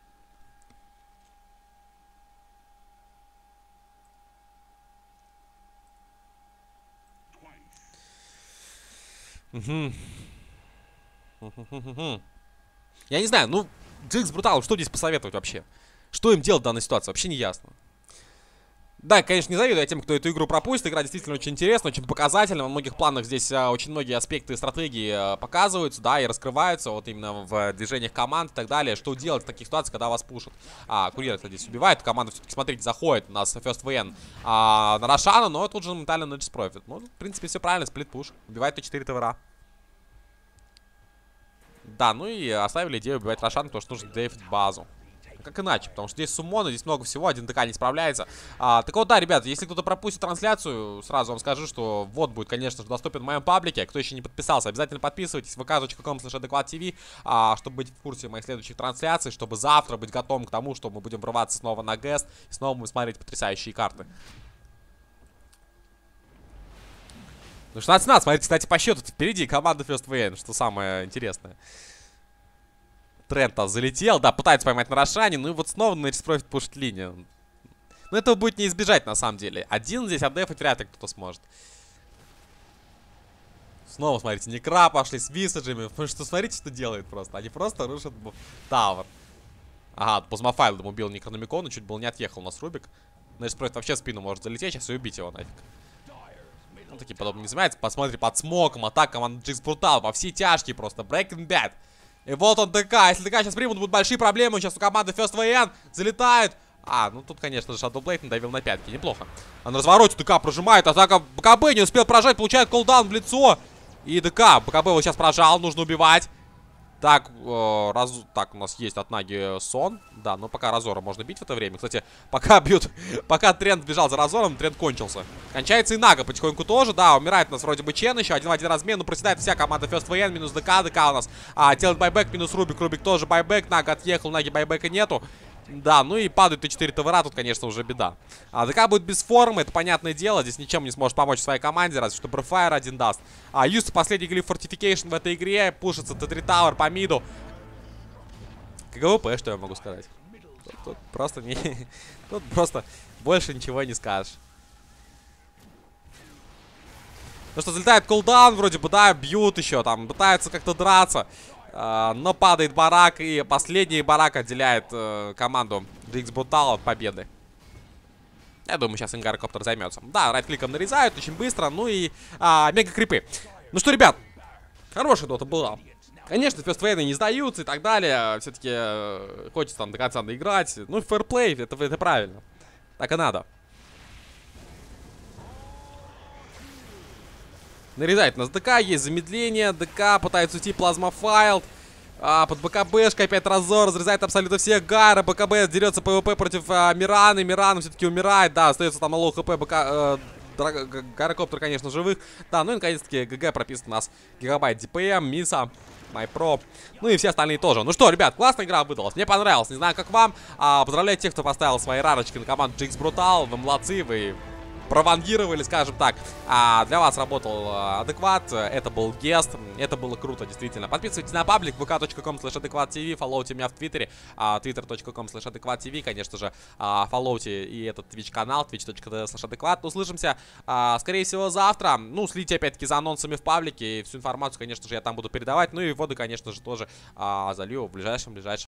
Я не знаю, ну, GX Brutal, что здесь посоветовать вообще? Что им делать в данной ситуации? Вообще не ясно. Да, конечно, не завидую я тем, кто эту игру пропустит. Игра действительно очень интересна, очень показательна. Во многих планах здесь очень многие аспекты стратегии показываются, да, и раскрываются. Вот именно в движениях команд и так далее. Что делать в таких ситуациях, когда вас пушат. Курьер, кстати, здесь убивает. Команда все-таки, смотрите, заходит у нас First VN на Рошана, но тут же моментально Nature Profit. Ну, в принципе, все правильно, сплит-пуш. Убивает Т4 ТВРа. Да, ну и оставили идею убивать Рошана, потому что нужно дефить базу. Как иначе, потому что здесь суммоны, здесь много всего, один ДК не справляется. Так вот, да, ребят, если кто-то пропустит трансляцию, сразу вам скажу, что вот будет, конечно же, доступен в моем паблике. Кто еще не подписался, обязательно подписывайтесь, vk.com/adekvat.tv, чтобы быть в курсе моих следующих трансляций, чтобы завтра быть готовым к тому, что мы будем врываться снова на Гест, и снова будем смотреть потрясающие карты. Ну, 16-17, смотрите, кстати, по счету впереди команда First VN, что самое интересное. Трент залетел, да, пытается поймать на Рошане, ну и вот снова Nature Profit пушит линию. Но этого будет не избежать, на самом деле. Один здесь отдефать вряд ли кто-то сможет. Снова, смотрите, Некра пошли с висаджами. Потому что, смотрите, что делает просто. Они просто рушат тавер. Ага, Позмофайл убил Некрономикона, чуть было не отъехал у нас Рубик. Nature Profit вообще в спину может залететь, сейчас и убить его нафиг. Он такие подобные не занимается. Посмотри, под смоком, атака команда GX Brutal, во все тяжкие просто. Breaking Bad. И вот он ДК. Если ДК сейчас примут, будут большие проблемы. Сейчас у команды First VN залетает. Ну тут, конечно же, Shadowblade надавил на пятки. Неплохо. А на развороте ДК прожимает. Атака БКБ не успел прожать. Получает колдаун в лицо. И ДК. БКБ его сейчас прожал. Нужно убивать. Так, так, у нас есть от Наги сон. Да, но пока Разора можно бить в это время. Кстати, пока бьют, пока Тренд бежал за Разором, Тренд кончился. Кончается и Нага потихоньку тоже. Да, умирает у нас вроде бы Чен еще. 1 в 1 размен. Ну, проседает вся команда First VN. Минус ДК. ДК у нас делает байбек. Минус Рубик. Рубик тоже байбек. Нага отъехал. Наги байбека нету. Да, ну и падают Т4 ТВРа, тут, конечно, уже беда. ДК будет без формы, это понятное дело. Здесь ничем не сможет помочь своей команде, разве что Брефайр один даст. Юст последний глиф Fortification в этой игре. Пушится Т3 Тауэр по миду. КГВП, что я могу сказать. Тут просто не... Тут просто больше ничего не скажешь. Ну что, залетает кулдаун, вроде бы, да, бьют еще, там, пытаются как-то драться. Но падает барак, и последний барак отделяет команду GX Brutal от победы. Я думаю, сейчас Ингаркоптер займется. Да, райт-кликом нарезают очень быстро, ну и мега-крипы. Ну что, ребят, хорошая дота была. Конечно, First VN не сдаются и так далее. Все-таки хочется там до конца доиграть. Ну, фэрплей, это правильно. Так и надо. Нарезает у нас ДК, есть замедление. ДК пытается уйти, плазмофайл. Под БКБшкой опять Разор, разрезает абсолютно всех. Гара, БКБ дерется ПВП против Мираны. Мирана все-таки умирает, да, остается там на лоу ХП. Гарокоптер, конечно, живых. Да, ну и наконец-таки ГГ прописан у нас Гигабайт ДПМ, Миса, Майпро. Ну и все остальные тоже. Ну что, ребят, классная игра выдалась. Мне понравилось. Не знаю, как вам. Поздравляю тех, кто поставил свои рарочки на команду GX Brutal. Вы молодцы, вы провангировали, скажем так. Для вас работал Адекват. Это был Гест. Это было круто, действительно. Подписывайтесь на паблик vk.com/adekvat.tv. Фоллоуте меня в Твиттере. twitter.com/adekvat.tv. Конечно же, фоллоуте и этот Twitch канал. twitch.tv/adekvat. Услышимся, скорее всего, завтра. Ну, следите опять-таки за анонсами в паблике. И всю информацию, конечно же, я там буду передавать. Ну и воды, конечно же, тоже залью в ближайшем